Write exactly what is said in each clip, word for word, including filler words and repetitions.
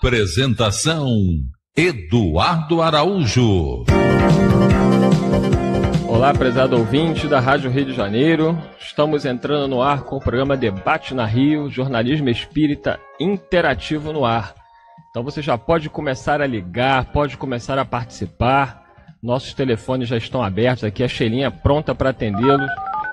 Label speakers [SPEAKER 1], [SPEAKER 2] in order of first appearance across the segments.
[SPEAKER 1] Apresentação: Eduardo Araújo.
[SPEAKER 2] Olá, prezado ouvinte da Rádio Rio de Janeiro. Estamos entrando no ar com o programa Debate na Rio, jornalismo espírita interativo no ar. Então você já pode começar a ligar, pode começar a participar. Nossos telefones já estão abertos aqui, a Sheilinha pronta para atendê-los.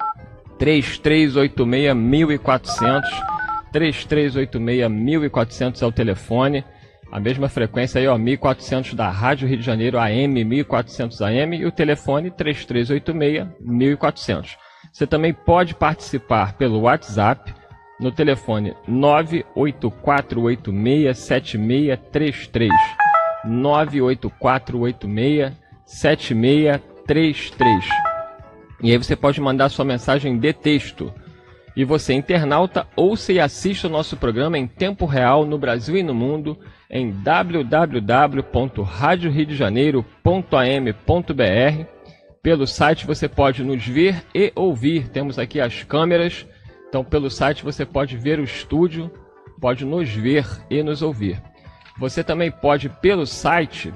[SPEAKER 2] três três oito seis, mil e quatrocentos. três três oito seis, mil e quatrocentos é o telefone. A mesma frequência aí, ó, mil e quatrocentos da Rádio Rio de Janeiro, A M, mil e quatrocentos A M, e o telefone três três oito seis, mil e quatrocentos. Você também pode participar pelo WhatsApp no telefone nove oito quatro oito seis, sete seis três três. nove oito quatro oito seis, sete seis três três. E aí você pode mandar sua mensagem de texto. E você, internauta, ouça e assista o nosso programa em tempo real no Brasil e no mundo em w w w ponto rádio rio de janeiro ponto a m ponto b r. Pelo site você pode nos ver e ouvir. Temos aqui as câmeras. Então, pelo site você pode ver o estúdio, pode nos ver e nos ouvir. Você também pode, pelo site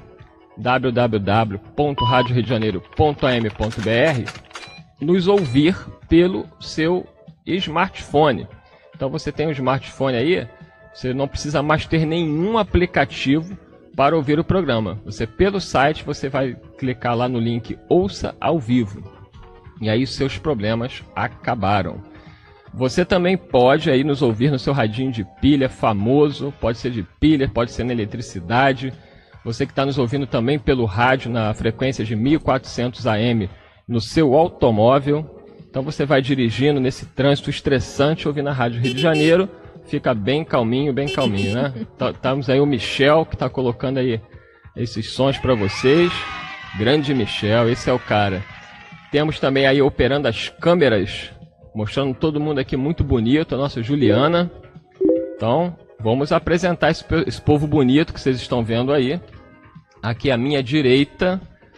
[SPEAKER 2] w w w ponto rádio rio de janeiro ponto a m ponto b r, nos ouvir pelo seu smartphone. Então você tem um smartphone aí, você não precisa mais ter nenhum aplicativo para ouvir o programa. Você, pelo site, você vai clicar lá no link Ouça ao Vivo. E aí os seus problemas acabaram. Você também pode aí nos ouvir no seu radinho de pilha famoso, pode ser de pilha, pode ser na eletricidade. Você que está nos ouvindo também pelo rádio na frequência de mil e quatrocentos A M no seu automóvel. Então você vai dirigindo nesse trânsito estressante, ouvindo a Rádio Rio de Janeiro, fica bem calminho, bem calminho, né? Estamos aí o Michel, que está colocando aí esses sons para vocês. Grande Michel, esse é o cara. Temos também aí operando as câmeras, mostrando todo mundo aqui muito bonito, a nossa Juliana. Então, vamos apresentar esse, esse povo bonito que vocês estão vendo aí. Aqui à minha direita,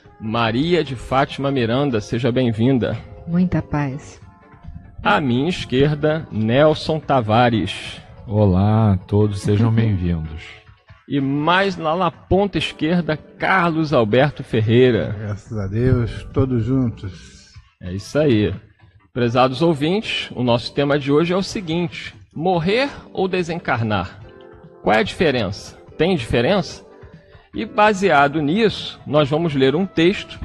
[SPEAKER 2] Maria de Fátima Miranda, seja bem-vinda.
[SPEAKER 3] Muita paz.
[SPEAKER 2] À minha esquerda, Nelson Tavares.
[SPEAKER 4] Olá, todos sejam bem-vindos.
[SPEAKER 2] E mais lá na ponta esquerda, Carlos Alberto Ferreira.
[SPEAKER 5] Graças a Deus, todos juntos.
[SPEAKER 2] É isso aí. Prezados ouvintes, o nosso tema de hoje é o seguinte: morrer ou desencarnar? Qual é a diferença? Tem diferença? E baseado nisso, nós vamos ler um texto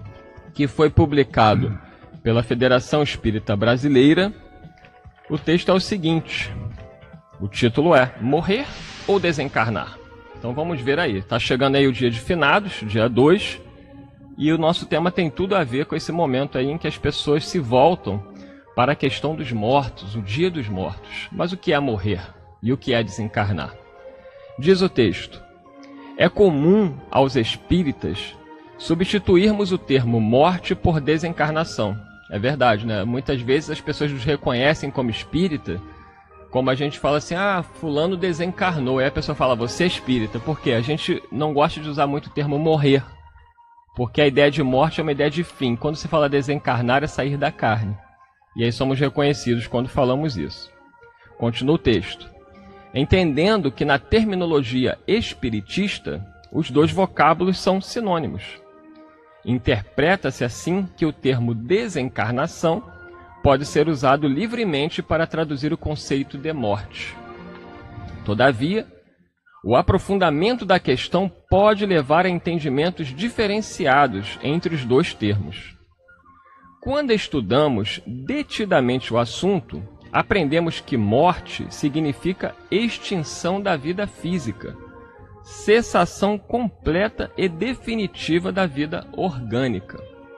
[SPEAKER 2] que foi publicado pela Federação Espírita Brasileira. O texto é o seguinte, o título é Morrer ou Desencarnar? Então vamos ver aí, está chegando aí o dia de finados, dia dois, e o nosso tema tem tudo a ver com esse momento aí em que as pessoas se voltam para a questão dos mortos, o dia dos mortos. Mas o que é morrer e o que é desencarnar? Diz o texto: é comum aos espíritas substituirmos o termo morte por desencarnação. É verdade, né? Muitas vezes as pessoas nos reconhecem como espírita, como a gente fala assim, ah, fulano desencarnou. Aí a pessoa fala, você é espírita. Por quê? A gente não gosta de usar muito o termo morrer, porque a ideia de morte é uma ideia de fim. Quando se fala desencarnar, é sair da carne. E aí somos reconhecidos quando falamos isso. Continua o texto. Entendendo que na terminologia espiritista, os dois vocábulos são sinônimos. Interpreta-se assim que o termo desencarnação pode ser usado livremente para traduzir o conceito de morte. Todavia, o aprofundamento da questão pode levar a entendimentos diferenciados entre os dois termos. Quando estudamos detidamente o assunto, aprendemos que morte significa extinção da vida física, cessação completa e definitiva da vida orgânica.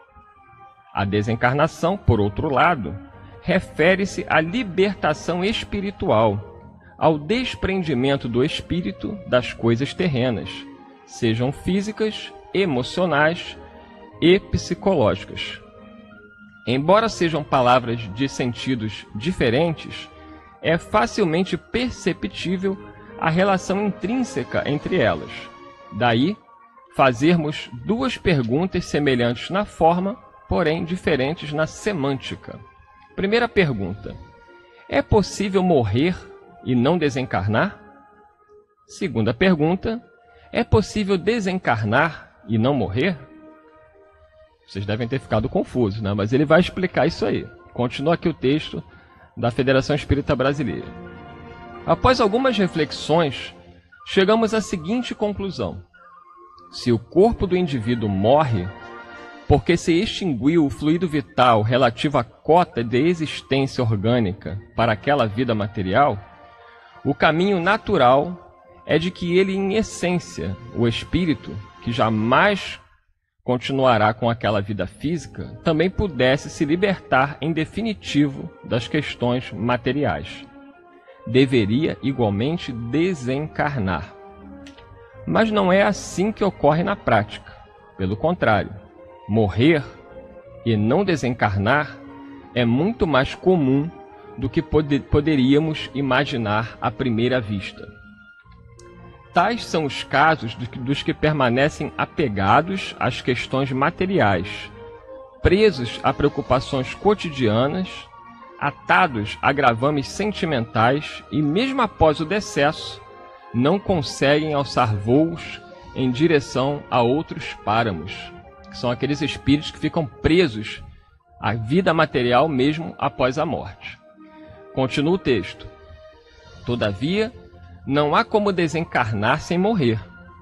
[SPEAKER 2] A desencarnação, por outro lado, refere-se à libertação espiritual, ao desprendimento do espírito das coisas terrenas, sejam físicas, emocionais e psicológicas. Embora sejam palavras de sentidos diferentes, é facilmente perceptível a relação intrínseca entre elas. Daí, fazermos duas perguntas semelhantes na forma, porém diferentes na semântica. Primeira pergunta: é possível morrer e não desencarnar? Segunda pergunta: é possível desencarnar e não morrer? Vocês devem ter ficado confusos, né? Mas ele vai explicar isso aí. Continua aqui o texto da Federação Espírita Brasileira. Após algumas reflexões, chegamos à seguinte conclusão: se o corpo do indivíduo morre porque se extinguiu o fluido vital relativo à cota de existência orgânica para aquela vida material, o caminho natural é de que ele, em essência, o espírito, que jamais continuará com aquela vida física, também pudesse se libertar em definitivo das questões materiais. Deveria igualmente desencarnar. Mas não é assim que ocorre na prática. Pelo contrário, morrer e não desencarnar é muito mais comum do que pod- poderíamos imaginar à primeira vista. Tais são os casos dos que permanecem apegados às questões materiais, presos a preocupações cotidianas, atados a gravames sentimentais e, mesmo após o decesso, não conseguem alçar voos em direção a outros páramos, que são aqueles espíritos que ficam presos à vida material mesmo após a morte. Continua o texto. Todavia, não há como desencarnar sem morrer.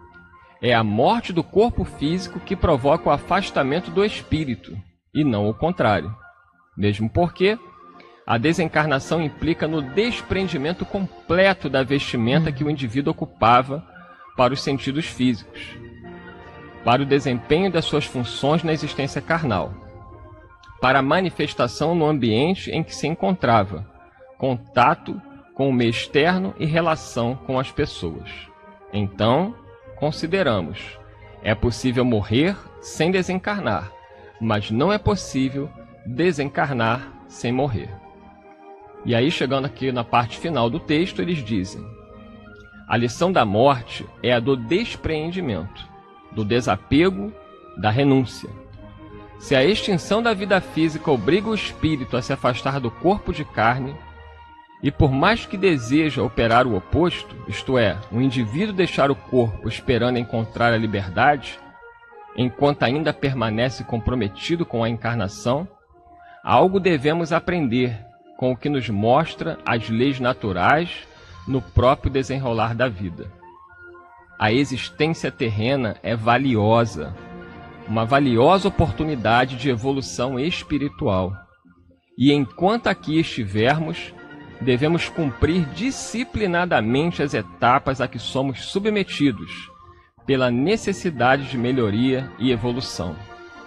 [SPEAKER 2] É a morte do corpo físico que provoca o afastamento do espírito, e não o contrário. Mesmo porque a desencarnação implica no desprendimento completo da vestimenta que o indivíduo ocupava para os sentidos físicos, para o desempenho das suas funções na existência carnal, para a manifestação no ambiente em que se encontrava, contato com o meio externo e relação com as pessoas. Então, consideramos, é possível morrer sem desencarnar, mas não é possível desencarnar sem morrer. E aí, chegando aqui na parte final do texto, eles dizem: a lição da morte é a do despreendimento, do desapego, da renúncia. Se a extinção da vida física obriga o espírito a se afastar do corpo de carne, e por mais que deseja operar o oposto, isto é, o indivíduo deixar o corpo esperando encontrar a liberdade, enquanto ainda permanece comprometido com a encarnação, algo devemos aprender com o que nos mostra as leis naturais no próprio desenrolar da vida. A existência terrena é valiosa, uma valiosa oportunidade de evolução espiritual. E enquanto aqui estivermos, devemos cumprir disciplinadamente as etapas a que somos submetidos, pela necessidade de melhoria e evolução.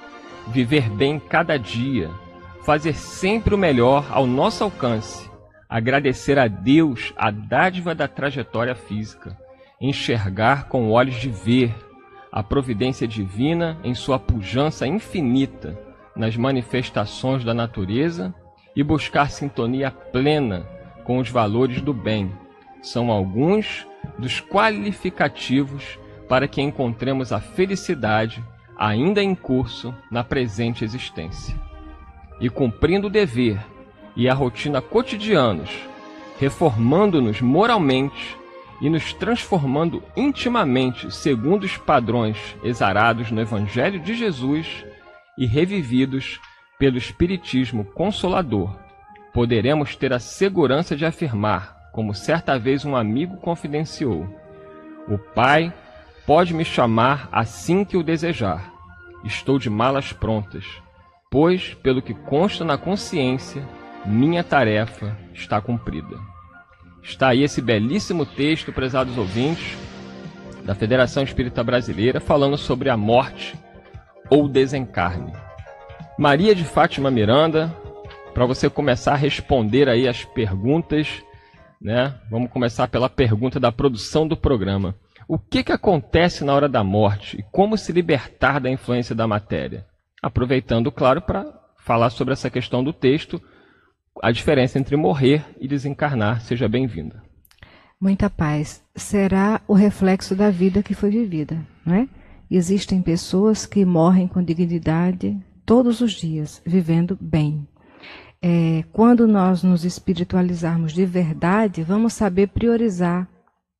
[SPEAKER 2] Viver bem cada dia, fazer sempre o melhor ao nosso alcance, agradecer a Deus a dádiva da trajetória física, enxergar com olhos de ver a providência divina em sua pujança infinita nas manifestações da natureza e buscar sintonia plena com os valores do bem, são alguns dos qualificativos para que encontremos a felicidade ainda em curso na presente existência. E cumprindo o dever e a rotina cotidianos, reformando-nos moralmente e nos transformando intimamente segundo os padrões exarados no Evangelho de Jesus e revividos pelo Espiritismo Consolador, poderemos ter a segurança de afirmar, como certa vez um amigo confidenciou: o Pai pode me chamar assim que o desejar. Estou de malas prontas, pois, pelo que consta na consciência, minha tarefa está cumprida. Está aí esse belíssimo texto, prezados ouvintes, da Federação Espírita Brasileira, falando sobre a morte ou desencarne. Maria de Fátima Miranda, para você começar a responder aí as perguntas, né? Vamos começar pela pergunta da produção do programa. O que, que acontece na hora da morte e como se libertar da influência da matéria? Aproveitando, claro, para falar sobre essa questão do texto, a diferença entre morrer e desencarnar. Seja bem-vinda.
[SPEAKER 3] Muita paz. Será o reflexo da vida que foi vivida, não é? Existem pessoas que morrem com dignidade todos os dias, vivendo bem. É, quando nós nos espiritualizarmos de verdade, vamos saber priorizar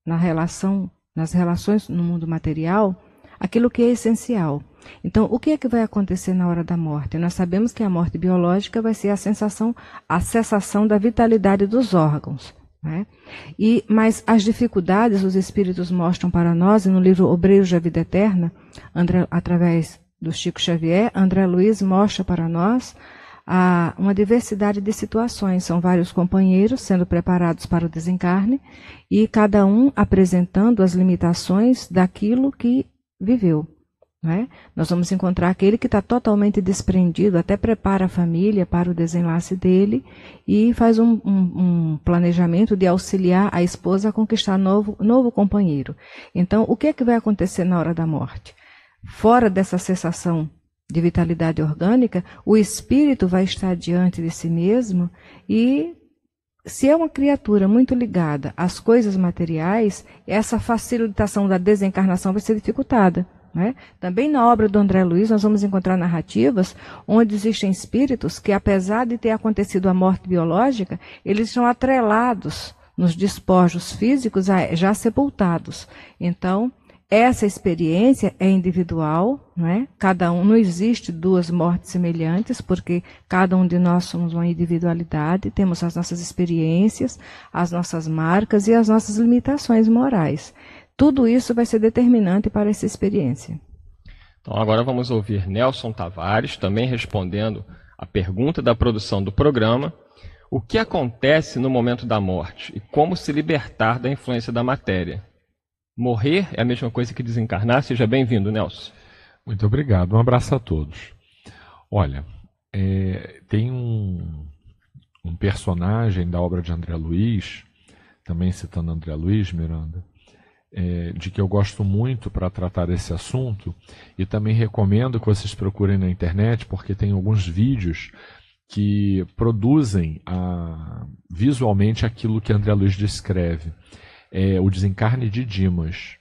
[SPEAKER 3] na relação, nas relações no mundo material, aquilo que é essencial. Então, o que é que vai acontecer na hora da morte? Nós sabemos que a morte biológica vai ser a sensação, a cessação da vitalidade dos órgãos, né? E, mas as dificuldades os espíritos mostram para nós, e no livro Obreiros da Vida Eterna, André, através do Chico Xavier, André Luiz mostra para nós a, uma diversidade de situações. São vários companheiros sendo preparados para o desencarne e cada um apresentando as limitações daquilo que viveu. É? Nós vamos encontrar aquele que está totalmente desprendido, até prepara a família para o desenlace dele e faz um, um, um planejamento de auxiliar a esposa a conquistar novo, novo companheiro. Então, o que é que vai acontecer na hora da morte? Fora dessa cessação de vitalidade orgânica, o espírito vai estar diante de si mesmo e, se é uma criatura muito ligada às coisas materiais, essa facilitação da desencarnação vai ser dificultada. Né? Também na obra do André Luiz nós vamos encontrar narrativas onde existem espíritos que, apesar de ter acontecido a morte biológica, eles são atrelados nos despojos físicos já sepultados. Então, essa experiência é individual, né? Cada um, não existe duas mortes semelhantes, porque cada um de nós somos uma individualidade, temos as nossas experiências, as nossas marcas e as nossas limitações morais. Tudo isso vai ser determinante para essa experiência.
[SPEAKER 2] Então agora vamos ouvir Nelson Tavares, também respondendo a pergunta da produção do programa: o que acontece no momento da morte e como se libertar da influência da matéria? Morrer é a mesma coisa que desencarnar? Seja bem-vindo, Nelson.
[SPEAKER 4] Muito obrigado, um abraço a todos. Olha, é, tem um, um personagem da obra de André Luiz, também citando André Luiz, Miranda, É, de que eu gosto muito para tratar esse assunto, e também recomendo que vocês procurem na internet, porque tem alguns vídeos que produzem a, visualmente aquilo que André Luiz descreve, é, o desencarne de Dimas.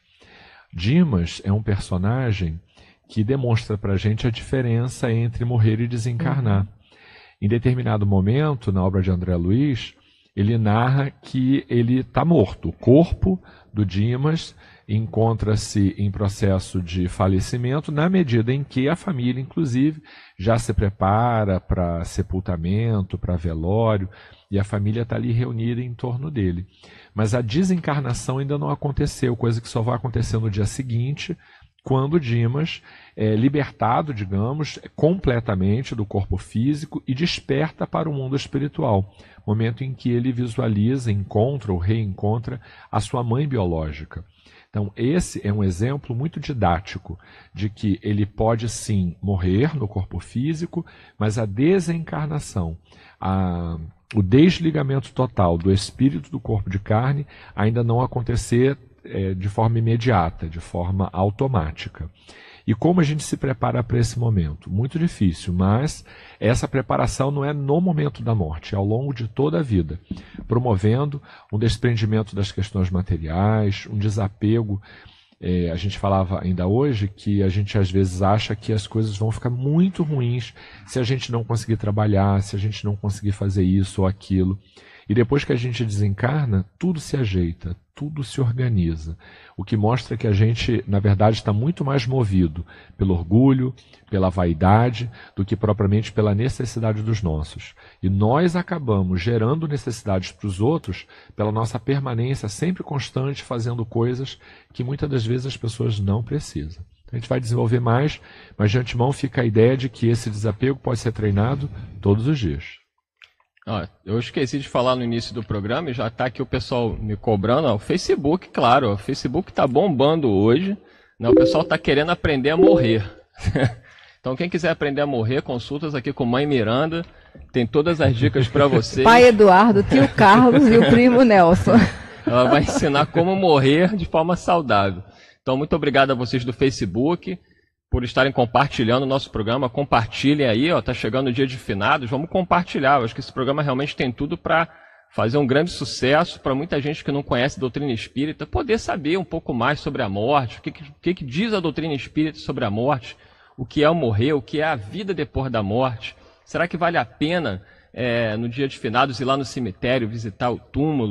[SPEAKER 4] Dimas é um personagem que demonstra para a gente a diferença entre morrer e desencarnar. Uhum. Em determinado momento, na obra de André Luiz, ele narra que ele está morto. O corpo do Dimas encontra-se em processo de falecimento, na medida em que a família, inclusive, já se prepara para sepultamento, para velório, e a família está ali reunida em torno dele. Mas a desencarnação ainda não aconteceu, coisa que só vai acontecer no dia seguinte, quando Dimas é libertado, digamos, completamente do corpo físico e desperta para o mundo espiritual, momento em que ele visualiza, encontra ou reencontra a sua mãe biológica. Então, esse é um exemplo muito didático de que ele pode sim morrer no corpo físico, mas a desencarnação, a, o desligamento total do espírito do corpo de carne ainda não acontecer é, de forma imediata, de forma automática. E como a gente se prepara para esse momento? Muito difícil, mas essa preparação não é no momento da morte, é ao longo de toda a vida, promovendo um desprendimento das questões materiais, um desapego. É, a gente falava ainda hoje que a gente às vezes acha que as coisas vão ficar muito ruins se a gente não conseguir trabalhar, se a gente não conseguir fazer isso ou aquilo. E depois que a gente desencarna, tudo se ajeita, tudo se organiza. O que mostra que a gente, na verdade, está muito mais movido pelo orgulho, pela vaidade, do que propriamente pela necessidade dos nossos. E nós acabamos gerando necessidades para os outros pela nossa permanência sempre constante, fazendo coisas que muitas das vezes as pessoas não precisam. A gente vai desenvolver mais, mas de antemão fica a ideia de que esse desapego pode ser treinado todos os dias.
[SPEAKER 2] Ah, eu esqueci de falar no início do programa e já está aqui o pessoal me cobrando. Ó, o Facebook, claro, ó, o Facebook está bombando hoje, né? O pessoal está querendo aprender a morrer. Então quem quiser aprender a morrer, consultas aqui com Mãe Miranda, tem todas as dicas para vocês.
[SPEAKER 3] Pai Eduardo, tio Carlos e o primo Nelson.
[SPEAKER 2] Ela vai ensinar como morrer de forma saudável. Então muito obrigado a vocês do Facebook por estarem compartilhando o nosso programa. Compartilhem aí, ó, tá chegando o dia de finados, vamos compartilhar. Eu acho que esse programa realmente tem tudo para fazer um grande sucesso, para muita gente que não conhece a doutrina espírita, poder saber um pouco mais sobre a morte, o que, que, que diz a doutrina espírita sobre a morte, o que é o morrer, o que é a vida depois da morte. Será que vale a pena, é, no dia de finados, ir lá no cemitério, visitar o túmulo,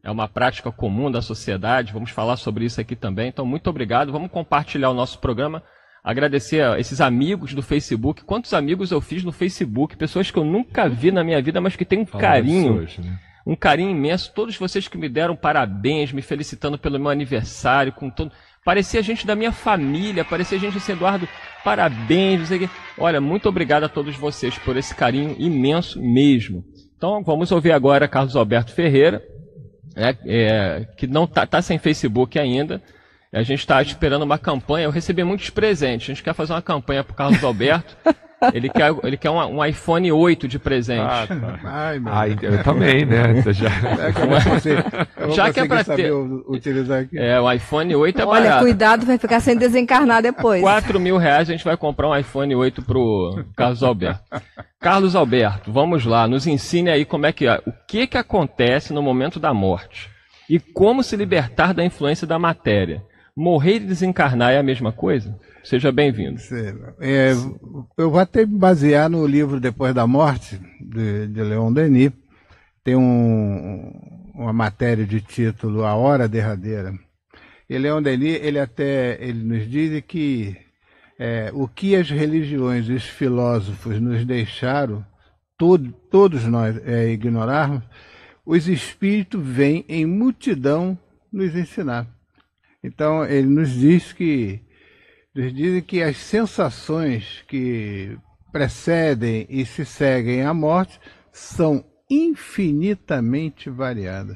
[SPEAKER 2] é uma prática comum da sociedade, vamos falar sobre isso aqui também. Então, muito obrigado, vamos compartilhar o nosso programa. Agradecer a esses amigos do Facebook. Quantos amigos eu fiz no Facebook? Pessoas que eu nunca vi na minha vida, mas que têm um
[SPEAKER 4] Fala
[SPEAKER 2] carinho,
[SPEAKER 4] hoje, né?
[SPEAKER 2] um carinho imenso. Todos vocês que me deram parabéns, me felicitando pelo meu aniversário, com todo... Parecia gente da minha família, parecia gente assim, Eduardo, parabéns, não sei o quê. Olha, muito obrigado a todos vocês por esse carinho imenso mesmo. Então, vamos ouvir agora Carlos Alberto Ferreira, é, é, que não está tá sem Facebook ainda. A gente está esperando uma campanha. Eu recebi muitos presentes. A gente quer fazer uma campanha para o Carlos Alberto. Ele quer, ele quer um, um iPhone oito de presente.
[SPEAKER 4] Ah, tá.
[SPEAKER 5] Ai, meu
[SPEAKER 4] Ah,
[SPEAKER 5] Deus.
[SPEAKER 4] eu também, né? Já,
[SPEAKER 5] É que eu vou conseguir- eu vou
[SPEAKER 2] Já que é
[SPEAKER 5] conseguir
[SPEAKER 2] pra
[SPEAKER 5] saber
[SPEAKER 2] ter-
[SPEAKER 5] u- utilizar aqui.
[SPEAKER 2] É, o iPhone oito é
[SPEAKER 3] Olha,
[SPEAKER 2] barato.
[SPEAKER 3] cuidado, vai ficar sem desencarnar depois.
[SPEAKER 2] quatro mil reais a gente vai comprar um iPhone oito pro Carlos Alberto. Carlos Alberto, vamos lá, nos ensine aí como é que é, o que que acontece no momento da morte e como se libertar da influência da matéria. Morrer e desencarnar é a mesma coisa? Seja bem-vindo.
[SPEAKER 5] É, eu vou até me basear no livro Depois da Morte, de, de Leon Denis. Tem um, uma matéria de título A Hora Derradeira. E Leon Denis, ele até ele nos diz que é, o que as religiões e os filósofos nos deixaram, todo, todos nós é, ignorarmos, os espíritos vêm em multidão nos ensinar. Então, ele nos diz que, nos dizem que as sensações que precedem e se seguem à morte são infinitamente variadas.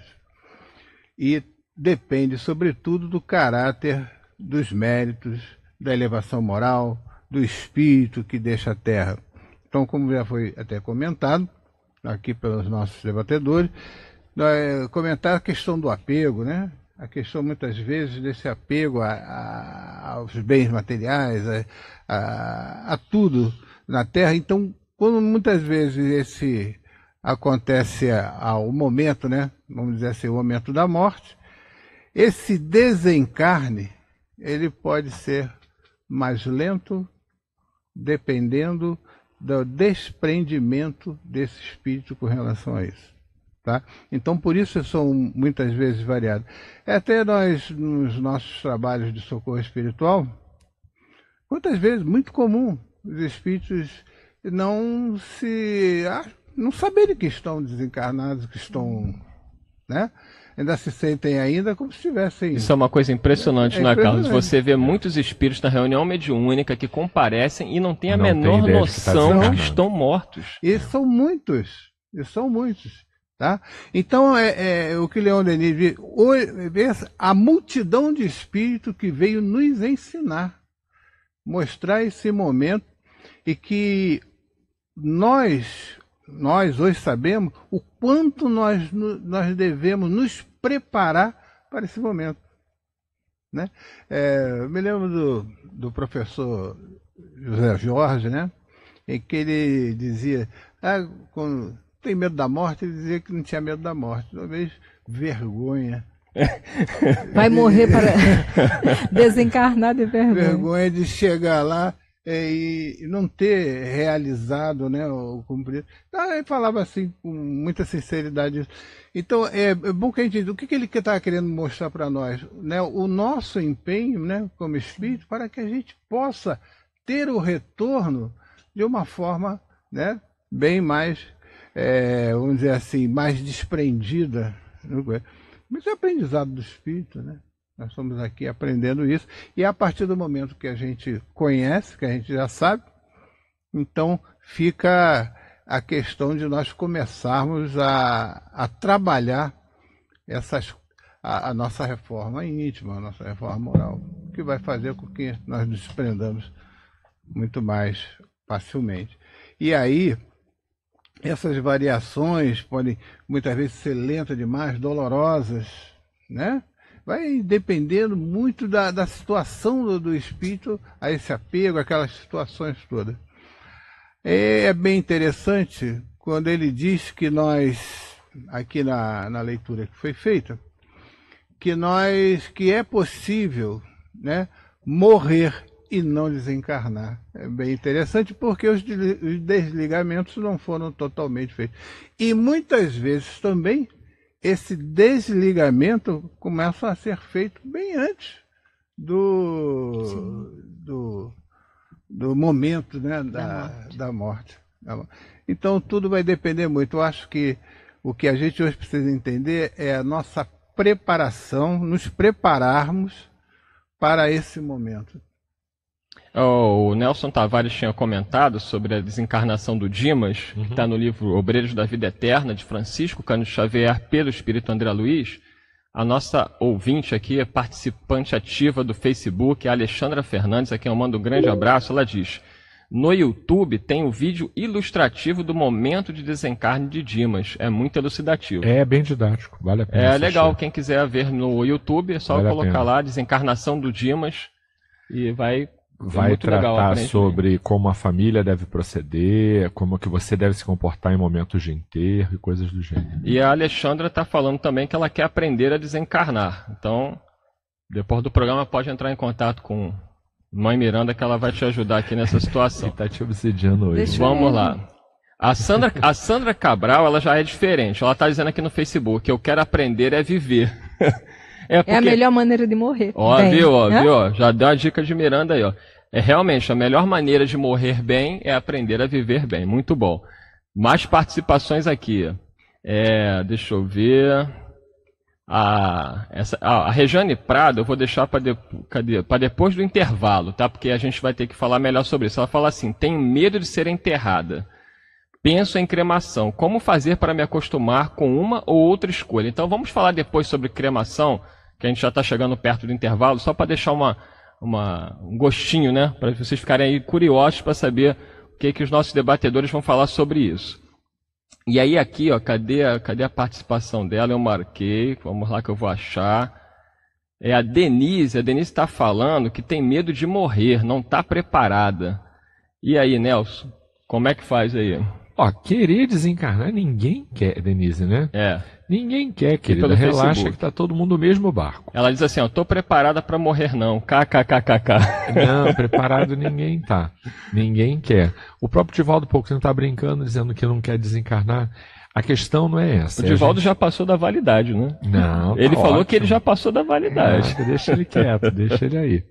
[SPEAKER 5] E depende, sobretudo, do caráter, dos méritos, da elevação moral, do espírito que deixa a Terra. Então, como já foi até comentado aqui pelos nossos debatedores, nós, comentar a questão do apego, né? A questão, muitas vezes, desse apego a, a, aos bens materiais, a, a, a tudo na Terra. Então, quando muitas vezes esse acontece ao momento, né, vamos dizer assim, o momento da morte, esse desencarne, ele pode ser mais lento, dependendo do desprendimento desse espírito com relação a isso. Tá? Então, por isso são muitas vezes variados. Até nós, nos nossos trabalhos de socorro espiritual, muitas vezes, muito comum, os espíritos não se... não saberem que estão desencarnados, que estão... né? Ainda se sentem ainda como se estivessem...
[SPEAKER 2] Isso é uma coisa impressionante,
[SPEAKER 5] É
[SPEAKER 2] né, Carlos?
[SPEAKER 5] impressionante.
[SPEAKER 2] Você vê muitos espíritos na reunião mediúnica que comparecem e não tem a
[SPEAKER 4] Não tem
[SPEAKER 2] menor
[SPEAKER 4] ideia de que tá
[SPEAKER 2] noção que
[SPEAKER 4] desencarnando.
[SPEAKER 2] estão mortos.
[SPEAKER 5] E são muitos, e são muitos. Tá? Então, é, é o que Leon Denis diz, o- a multidão de espíritos que veio nos ensinar, mostrar esse momento e que nós, nós hoje sabemos o quanto nós, no- nós devemos nos preparar para esse momento. Né? É, eu me lembro do, do professor José Jorge, né? Em que ele dizia, ah, quando tem medo da morte, ele dizia que não tinha medo da morte. Talvez vergonha.
[SPEAKER 3] Vai morrer para desencarnar de vergonha.
[SPEAKER 5] Vergonha de chegar lá é, e e não ter realizado, né, o cumprido. Ah, ele falava assim com muita sinceridade. Então, é, é bom que a gente... O que, que ele está querendo mostrar para nós? Né, o nosso empenho, né, como espírito, para que a gente possa ter o retorno de uma forma, né, bem mais... É, vamos dizer assim, mais desprendida. Mas é aprendizado do espírito, né? Nós estamos aqui aprendendo isso. E a partir do momento que a gente conhece, que a gente já sabe, então fica a questão de nós começarmos a, a trabalhar essas, a, a nossa reforma íntima, a nossa reforma moral, que vai fazer com que nós nos desprendamos muito mais facilmente. E aí... essas variações podem muitas vezes ser lentas demais, dolorosas, né? Vai dependendo muito da, da situação do, do espírito a esse apego, aquelas situações todas. É bem interessante quando ele diz que nós, aqui na, na leitura que foi feita, que nós, que é possível, né, morrer e não desencarnar. É bem interessante porque os desligamentos não foram totalmente feitos. E muitas vezes também esse desligamento começa a ser feito bem antes do, do, do momento, né, da, da morte. Da morte. Então tudo vai depender muito. Eu acho que o que a gente hoje precisa entender é a nossa preparação, nos prepararmos para esse momento.
[SPEAKER 2] O Nelson Tavares tinha comentado sobre a desencarnação do Dimas, uhum. que está no livro Obreiros da Vida Eterna, de Francisco Cândido Xavier, pelo Espírito André Luiz. A nossa ouvinte aqui, participante ativa do Facebook, a Alexandra Fernandes, a quem eu mando um grande abraço, ela diz: no YouTube tem o vídeo ilustrativo do momento de desencarne de Dimas. É muito elucidativo.
[SPEAKER 4] É bem didático, vale a pena
[SPEAKER 2] É
[SPEAKER 4] assistir.
[SPEAKER 2] Legal, quem quiser ver no YouTube, é só
[SPEAKER 4] vale
[SPEAKER 2] colocar lá, desencarnação do Dimas, e vai...
[SPEAKER 4] Vai
[SPEAKER 2] é
[SPEAKER 4] tratar
[SPEAKER 2] legal,
[SPEAKER 4] sobre como a família deve proceder, como que você deve se comportar em momentos de enterro e coisas do gênero.
[SPEAKER 2] E a Alexandra está falando também que ela quer aprender a desencarnar. Então, depois do programa pode entrar em contato com Mãe Miranda, que ela vai te ajudar aqui nessa situação.
[SPEAKER 4] Está te obsidiando hoje.
[SPEAKER 3] Deixa
[SPEAKER 2] Vamos lá. A Sandra, a Sandra Cabral, ela já é diferente. Ela está dizendo aqui no Facebook: eu quero aprender é viver.
[SPEAKER 3] É, porque... é a melhor maneira de morrer.
[SPEAKER 2] Ó,
[SPEAKER 3] bem,
[SPEAKER 2] viu, ó,
[SPEAKER 3] né?
[SPEAKER 2] viu, ó, já deu a dica de Miranda aí, ó. É realmente a melhor maneira de morrer bem é aprender a viver bem. Muito bom. Mais participações aqui. É, deixa eu ver. A, essa, a, a Rejane Prado eu vou deixar para de, depois do intervalo, tá? Porque a gente vai ter que falar melhor sobre isso. Ela fala assim: tenho medo de ser enterrada. Penso em cremação. Como fazer para me acostumar com uma ou outra escolha? Então vamos falar depois sobre cremação, que a gente já está chegando perto do intervalo, só para deixar uma, uma, um gostinho, né? Para vocês ficarem aí curiosos para saber o que, que os nossos debatedores vão falar sobre isso. E aí aqui, ó, cadê a, cadê a participação dela? Eu marquei, vamos lá que eu vou achar. É a Denise, a Denise está falando que tem medo de morrer, não está preparada. E aí, Nelson, como é que faz aí?
[SPEAKER 4] Ó, querer desencarnar ninguém quer, Denise, né?
[SPEAKER 2] É.
[SPEAKER 4] Ninguém quer, querida. Relaxa Facebook. Que tá todo mundo no mesmo barco.
[SPEAKER 2] Ela diz assim, ó, tô preparada para morrer não, kkkk.
[SPEAKER 4] Não, preparado ninguém tá. Ninguém quer. O próprio Divaldo Pouquinho tá brincando, dizendo que não quer desencarnar. A questão não é essa.
[SPEAKER 2] O Divaldo
[SPEAKER 4] gente...
[SPEAKER 2] já passou da validade, né?
[SPEAKER 4] Não, tá
[SPEAKER 2] Ele falou
[SPEAKER 4] ótimo.
[SPEAKER 2] que ele já passou da validade.
[SPEAKER 4] Ah, deixa ele quieto, deixa ele aí.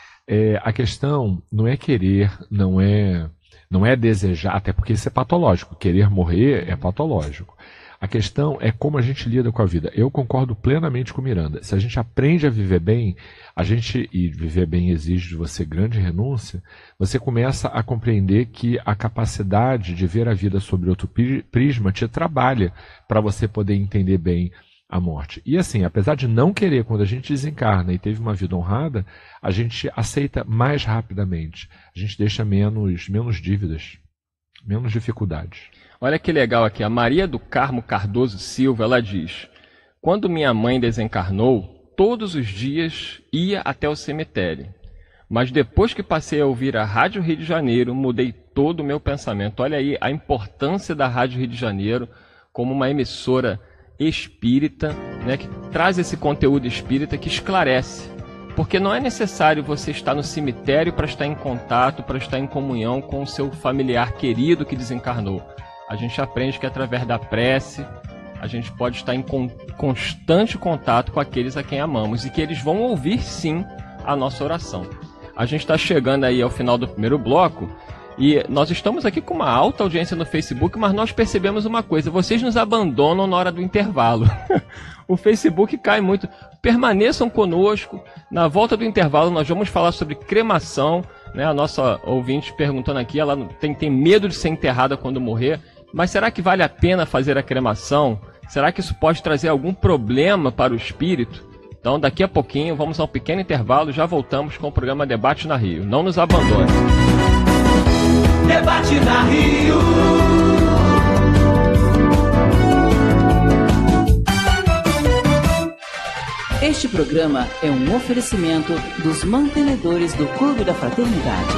[SPEAKER 4] É, a questão não é querer, não é... Não é desejar, até porque isso é patológico. Querer morrer é patológico. A questão é como a gente lida com a vida. Eu concordo plenamente com Miranda. Se a gente aprende a viver bem, a gente, e viver bem exige de você grande renúncia, você começa a compreender que a capacidade de ver a vida sobre outro prisma te trabalha para você poder entender bem a morte. E assim, apesar de não querer, quando a gente desencarna e teve uma vida honrada, a gente aceita mais rapidamente. A gente deixa menos, menos dívidas, menos dificuldades.
[SPEAKER 2] Olha que legal aqui, a Maria do Carmo Cardoso Silva, ela diz: quando minha mãe desencarnou, todos os dias ia até o cemitério. Mas depois que passei a ouvir a Rádio Rio de Janeiro, mudei todo o meu pensamento. Olha aí a importância da Rádio Rio de Janeiro como uma emissora espírita, né, que traz esse conteúdo espírita que esclarece. Porque não é necessário você estar no cemitério para estar em contato, para estar em comunhão com o seu familiar querido que desencarnou. A gente aprende que através da prece, a gente pode estar em con- constante contato com aqueles a quem amamos e que eles vão ouvir sim a nossa oração. A gente está chegando aí ao final do primeiro bloco e nós estamos aqui com uma alta audiência no Facebook, mas nós percebemos uma coisa: vocês nos abandonam na hora do intervalo. O Facebook cai muito. Permaneçam conosco. Na volta do intervalo nós vamos falar sobre cremação, né? A nossa ouvinte perguntando aqui, ela tem, tem medo de ser enterrada quando morrer. Mas será que vale a pena fazer a cremação? Será que isso pode trazer algum problema para o espírito? Então daqui a pouquinho vamos a um pequeno intervalo e já voltamos com o programa Debate na Rio. Não nos abandone.
[SPEAKER 6] Debate na Rio. Este programa é um oferecimento dos mantenedores do Clube da Fraternidade.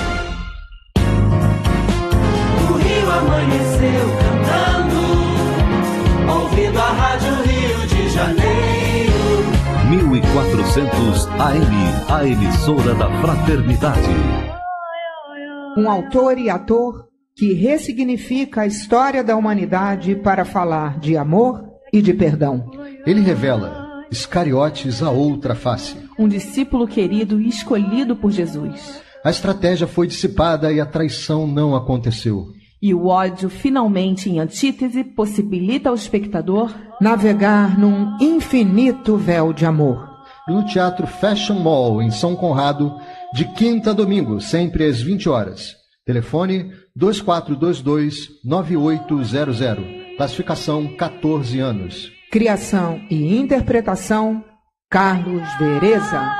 [SPEAKER 6] O Rio amanheceu cantando, ouvindo a Rádio Rio de Janeiro.
[SPEAKER 1] mil e quatrocentos A M, a emissora da Fraternidade.
[SPEAKER 7] Um autor e ator que ressignifica a história da humanidade para falar de amor e de perdão.
[SPEAKER 8] Ele revela Iscariotes a outra face.
[SPEAKER 9] Um discípulo querido e escolhido por Jesus.
[SPEAKER 8] A estratégia foi dissipada e a traição não aconteceu.
[SPEAKER 9] E o ódio, finalmente em antítese, possibilita ao espectador
[SPEAKER 7] navegar num infinito véu de amor.
[SPEAKER 8] E no Teatro Fashion Mall, em São Conrado, de quinta a domingo, sempre às vinte horas. Telefone dois quatro dois dois, nove oito zero zero. Classificação quatorze anos.
[SPEAKER 7] Criação e interpretação, Carlos Vereza.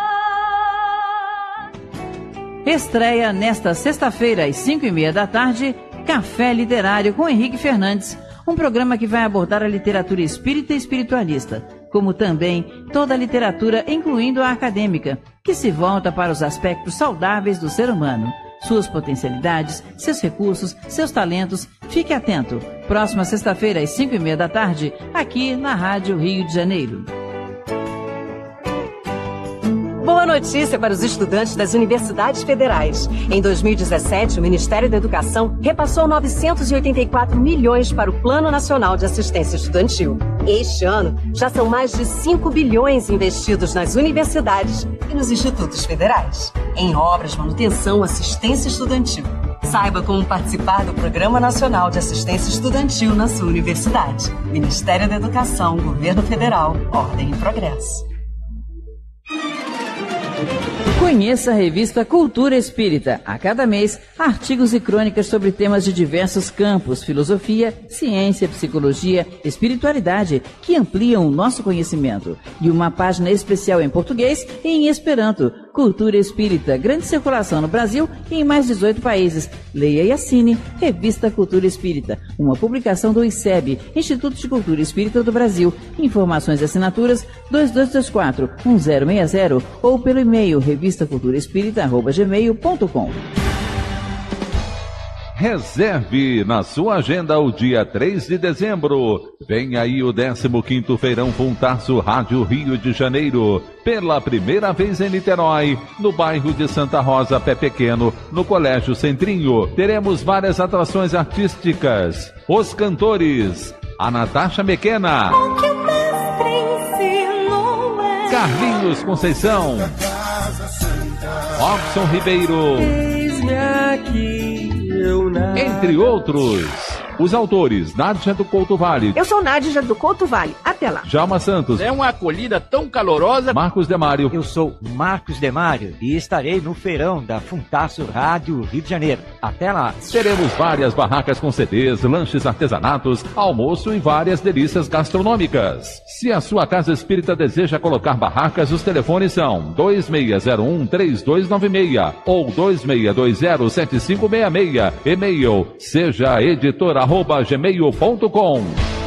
[SPEAKER 6] Estreia nesta sexta-feira, às cinco e meia da tarde, Café Literário com Henrique Fernandes, um programa que vai abordar a literatura espírita e espiritualista, como também toda a literatura, incluindo a acadêmica, que se volta para os aspectos saudáveis do ser humano, suas potencialidades, seus recursos, seus talentos. Fique atento. Próxima sexta-feira, às cinco e meia da tarde, aqui na Rádio Rio de Janeiro.
[SPEAKER 10] Boa notícia para os estudantes das universidades federais. Em dois mil e dezessete, o Ministério da Educação repassou novecentos e oitenta e quatro milhões para o Plano Nacional de Assistência Estudantil. Este ano, já são mais de cinco bilhões investidos nas universidades e nos institutos federais, em obras, manutenção, assistência estudantil. Saiba como participar do Programa Nacional de Assistência Estudantil na sua universidade. Ministério da Educação, Governo Federal, Ordem e Progresso.
[SPEAKER 6] Conheça a revista Cultura Espírita. A cada mês, artigos e crônicas sobre temas de diversos campos, filosofia, ciência, psicologia, espiritualidade, que ampliam o nosso conhecimento. E uma página especial em português e em esperanto. Cultura Espírita, grande circulação no Brasil e em mais dezoito países. Leia e assine Revista Cultura Espírita, uma publicação do I C E B, Instituto de Cultura Espírita do Brasil. Informações e assinaturas dois dois dois quatro, um zero seis zero ou pelo e-mail revista cultura espírita arroba gmail ponto com.
[SPEAKER 1] Reserve na sua agenda o dia três de dezembro. Vem aí o décimo quinto Feirão Funtaço Rádio Rio de Janeiro. Pela primeira vez em Niterói, no bairro de Santa Rosa, Pé Pequeno, no Colégio Centrinho. Teremos várias atrações artísticas. Os cantores, a Natasha Mequena, Carlinhos Conceição, Robson Ribeiro, entre outros. Os autores, Nádia do Couto Vale.
[SPEAKER 11] Eu sou Nádia do Couto Vale. Até lá.
[SPEAKER 1] Djalma Santos.
[SPEAKER 12] É uma acolhida tão calorosa.
[SPEAKER 1] Marcos Demário.
[SPEAKER 13] Eu sou Marcos Demário e estarei no feirão da Funtaço Rádio Rio de Janeiro. Até lá.
[SPEAKER 1] Teremos várias barracas com C Ds, lanches artesanatos, almoço e várias delícias gastronômicas. Se a sua casa espírita deseja colocar barracas, os telefones são dois seis zero um, três dois nove seis ou dois seis dois zero, sete cinco seis seis. E-mail seja editora arroba gmail ponto com.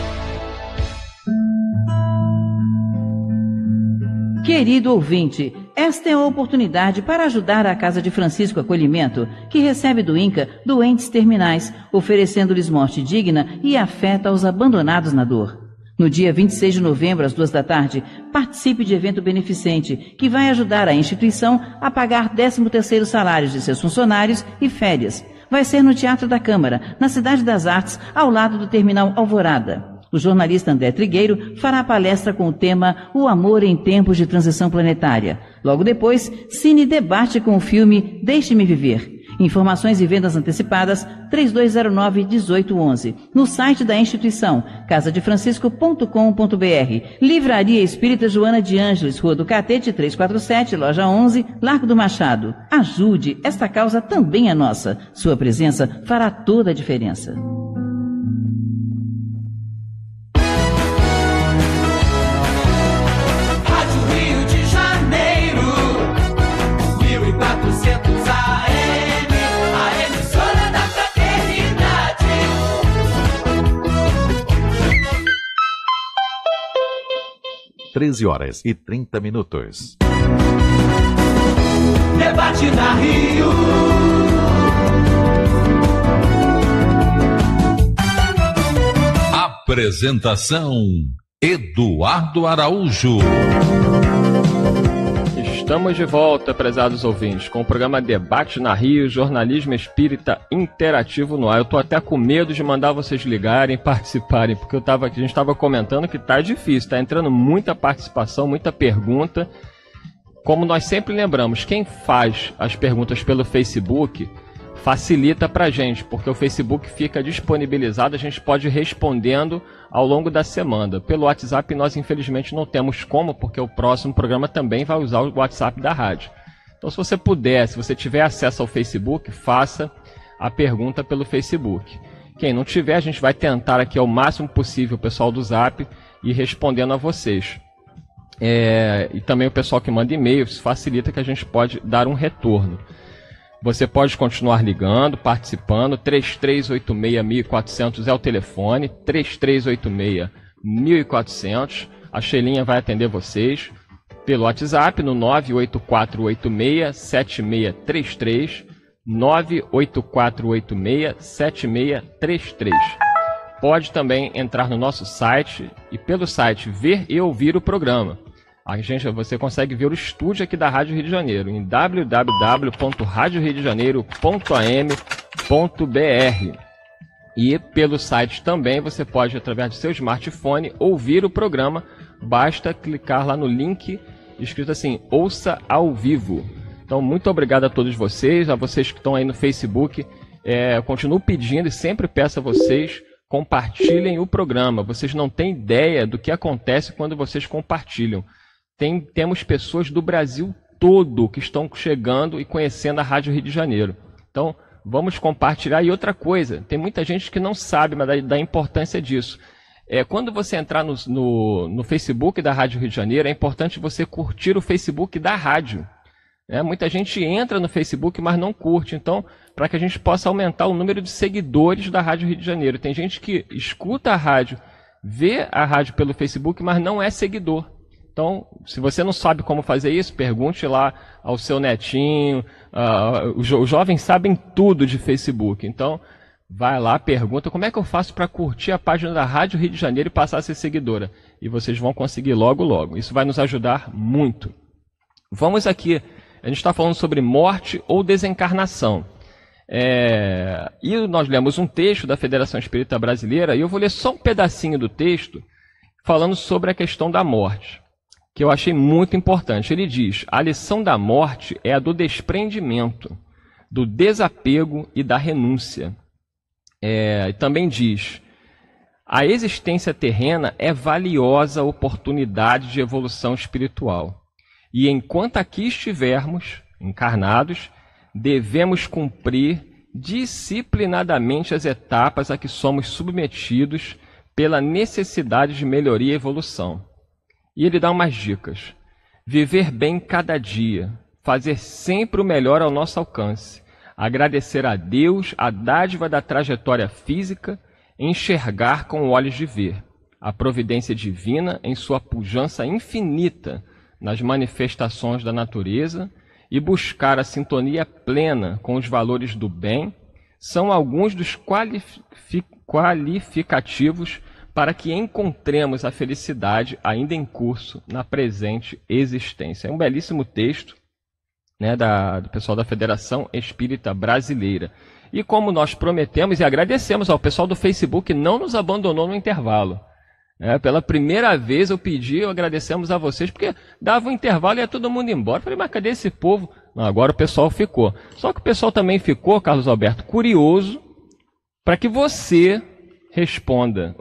[SPEAKER 6] Querido ouvinte, esta é a oportunidade para ajudar a Casa de Francisco Acolhimento, que recebe do INCA doentes terminais, oferecendo-lhes morte digna e afeto aos abandonados na dor. No dia vinte e seis de novembro, às duas da tarde, participe de evento beneficente que vai ajudar a instituição a pagar décimo terceiro salários de seus funcionários e férias. Vai ser no Teatro da Câmara, na Cidade das Artes, ao lado do Terminal Alvorada. O jornalista André Trigueiro fará palestra com o tema O Amor em Tempos de Transição Planetária. Logo depois, Cine debate com o filme Deixe-me Viver. Informações e vendas antecipadas três dois zero nove, um oito um um. No site da instituição, casa de francisco ponto com ponto b r. Livraria Espírita Joana de Ângeles, Rua do Catete, trezentos e quarenta e sete, Loja onze, Largo do Machado. Ajude, esta causa também é nossa. Sua presença fará toda a diferença.
[SPEAKER 14] Rádio Rio de Janeiro, mil e quatrocentos A M, a emissora da fraternidade.
[SPEAKER 15] treze horas e trinta minutos.
[SPEAKER 14] Debate na Rio.
[SPEAKER 1] Apresentação Eduardo Araújo.
[SPEAKER 2] Estamos de volta, prezados ouvintes, com o programa Debate na Rio, jornalismo espírita interativo no ar. Eu tô até com medo de mandar vocês ligarem, participarem, porque eu tava, a gente estava comentando que tá difícil, tá entrando muita participação, muita pergunta. Como nós sempre lembramos, quem faz as perguntas pelo Facebook facilita pra gente, porque o Facebook fica disponibilizado, a gente pode ir respondendo ao longo da semana. Pelo WhatsApp nós infelizmente não temos como, porque o próximo programa também vai usar o WhatsApp da rádio. Então se você puder, se você tiver acesso ao Facebook, faça a pergunta pelo Facebook. Quem não tiver, a gente vai tentar aqui ao máximo possível o pessoal do Zap ir respondendo a vocês. É, e também o pessoal que manda e-mails, facilita que a gente pode dar um retorno. Você pode continuar ligando, participando, três três oito seis, mil e quatrocentos é o telefone, três três oito seis, mil e quatrocentos, a Xelinha vai atender vocês pelo WhatsApp no nove oito quatro oito seis, sete seis três três, nove oito quatro oito seis, sete seis três três. Pode também entrar no nosso site e pelo site ver e ouvir o programa. A gente, você consegue ver o estúdio aqui da Rádio Rio de Janeiro em w w w ponto rádio rio de janeiro ponto a m ponto b r. E pelo site também você pode, através do seu smartphone, ouvir o programa. Basta clicar lá no link escrito assim, ouça ao vivo. Então, muito obrigado a todos vocês, a vocês que estão aí no Facebook. É, eu continuo pedindo e sempre peço a vocês, compartilhem o programa. Vocês não têm ideia do que acontece quando vocês compartilham. Tem, temos pessoas do Brasil todo que estão chegando e conhecendo a Rádio Rio de Janeiro. Então, vamos compartilhar. E outra coisa, tem muita gente que não sabe mas da, da importância disso. É, quando você entrar no, no, no Facebook da Rádio Rio de Janeiro, é importante você curtir o Facebook da rádio. É, muita gente entra no Facebook, mas não curte. Então, para que a gente possa aumentar o número de seguidores da Rádio Rio de Janeiro. Tem gente que escuta a rádio, vê a rádio pelo Facebook, mas não é seguidor. Então, se você não sabe como fazer isso, pergunte lá ao seu netinho. Uh, os, jo os jovens sabem tudo de Facebook. Então, vai lá, pergunta como é que eu faço para curtir a página da Rádio Rio de Janeiro e passar a ser seguidora. E vocês vão conseguir logo, logo. Isso vai nos ajudar muito. Vamos aqui. A gente está falando sobre morte ou desencarnação. É... E nós lemos um texto da Federação Espírita Brasileira, e eu vou ler só um pedacinho do texto falando sobre a questão da morte, que eu achei muito importante. Ele diz, a lição da morte é a do desprendimento, do desapego e da renúncia. É, e também diz, a existência terrena é valiosa oportunidade de evolução espiritual. E enquanto aqui estivermos encarnados, devemos cumprir disciplinadamente as etapas a que somos submetidos pela necessidade de melhoria e evolução. E ele dá umas dicas. Viver bem cada dia, fazer sempre o melhor ao nosso alcance, agradecer a Deus a dádiva da trajetória física, enxergar com olhos de ver, a providência divina em sua pujança infinita nas manifestações da natureza e buscar a sintonia plena com os valores do bem, são alguns dos qualific qualificativos para que encontremos a felicidade ainda em curso na presente existência. É um belíssimo texto, né, da, do pessoal da Federação Espírita Brasileira. E como nós prometemos e agradecemos ao pessoal do Facebook que não nos abandonou no intervalo. É, pela primeira vez eu pedi, agradecemos a vocês, porque dava um intervalo e ia todo mundo embora. Eu falei, mas cadê esse povo? Não, agora o pessoal ficou. Só que o pessoal também ficou, Carlos Alberto, curioso para que você responda.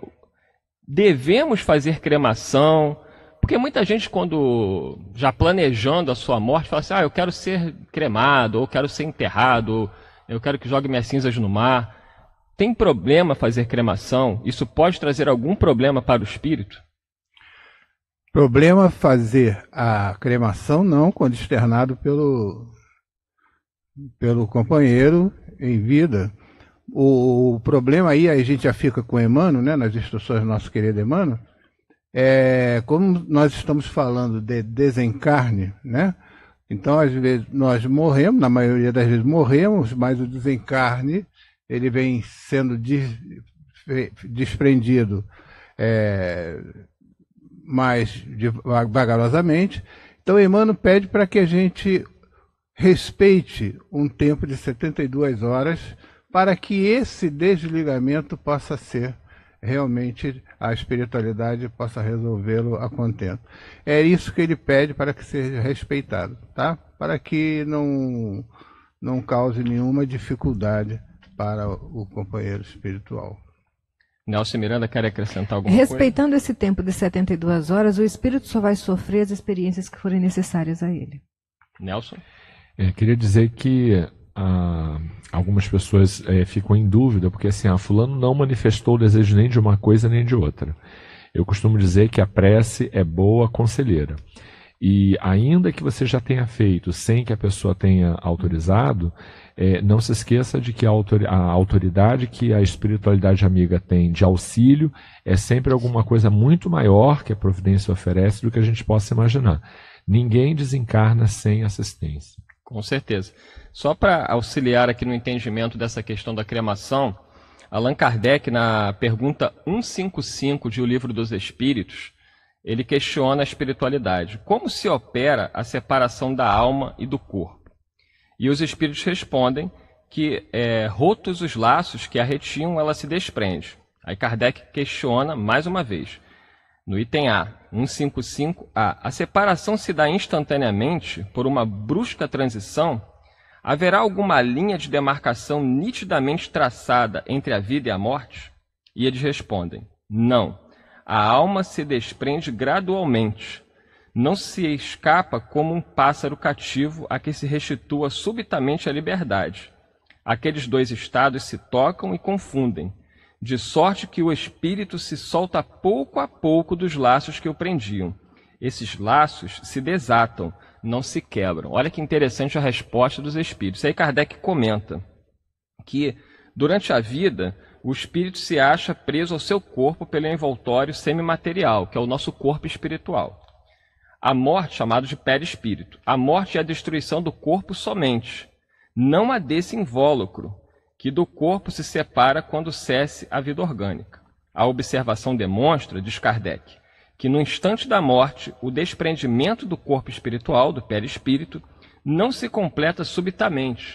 [SPEAKER 2] Devemos fazer cremação? Porque muita gente, quando já planejando a sua morte, fala assim, ah, eu quero ser cremado, ou quero ser enterrado, ou eu quero que jogue minhas cinzas no mar. Tem problema fazer cremação? Isso pode trazer algum problema para o espírito?
[SPEAKER 5] Problema fazer a cremação não, quando externado pelo, pelo companheiro em vida. O, o problema aí, a gente já fica com o Emmanuel, né, nas instruções do nosso querido Emmanuel, é, como nós estamos falando de desencarne, né? Então, às vezes, nós morremos, na maioria das vezes morremos, mas o desencarne, ele vem sendo des, desprendido é, mais vagarosamente. Então, Então Emmanuel pede para que a gente respeite um tempo de setenta e duas horas para que esse desligamento possa ser realmente, a espiritualidade possa resolvê-lo a contento. É isso que ele pede para que seja respeitado, tá? Para que não, não cause nenhuma dificuldade para o companheiro espiritual.
[SPEAKER 2] Nelson Miranda quer acrescentar alguma
[SPEAKER 3] Respeitando
[SPEAKER 2] coisa?
[SPEAKER 3] esse tempo de setenta e duas horas, o espírito só vai sofrer as experiências que forem necessárias a ele.
[SPEAKER 2] Nelson?
[SPEAKER 4] É, queria dizer que ah, algumas pessoas é, ficam em dúvida, porque assim, ah, fulano não manifestou o desejo nem de uma coisa nem de outra. Eu costumo dizer que a prece é boa conselheira. E ainda que você já tenha feito sem que a pessoa tenha autorizado, é, não se esqueça de que a, autor, a autoridade que a espiritualidade amiga tem de auxílio é sempre alguma coisa muito maior que a providência oferece do que a gente possa imaginar. Ninguém desencarna sem assistência.
[SPEAKER 2] Com certeza. Só para auxiliar aqui no entendimento dessa questão da cremação, Allan Kardec, na pergunta cento e cinquenta e cinco de O Livro dos Espíritos, ele questiona a espiritualidade. Como se opera a separação da alma e do corpo? E os espíritos respondem que, é, rotos os laços que a retinham, ela se desprende. Aí Kardec questiona mais uma vez. No item A, cento e cinquenta e cinco A, a separação se dá instantaneamente por uma brusca transição? Haverá alguma linha de demarcação nitidamente traçada entre a vida e a morte? E eles respondem, não. A alma se desprende gradualmente. Não se escapa como um pássaro cativo a que se restitua subitamente a liberdade. Aqueles dois estados se tocam e confundem, de sorte que o espírito se solta pouco a pouco dos laços que o prendiam. Esses laços se desatam, não se quebram. Olha que interessante a resposta dos espíritos. Aí Kardec comenta que, durante a vida, o espírito se acha preso ao seu corpo pelo envoltório semimaterial, que é o nosso corpo espiritual. A morte, chamado de perispírito. A morte é a destruição do corpo somente, não a desse invólucro, que do corpo se separa quando cesse a vida orgânica. A observação demonstra, diz Kardec, que no instante da morte, o desprendimento do corpo espiritual, do perispírito, não se completa subitamente,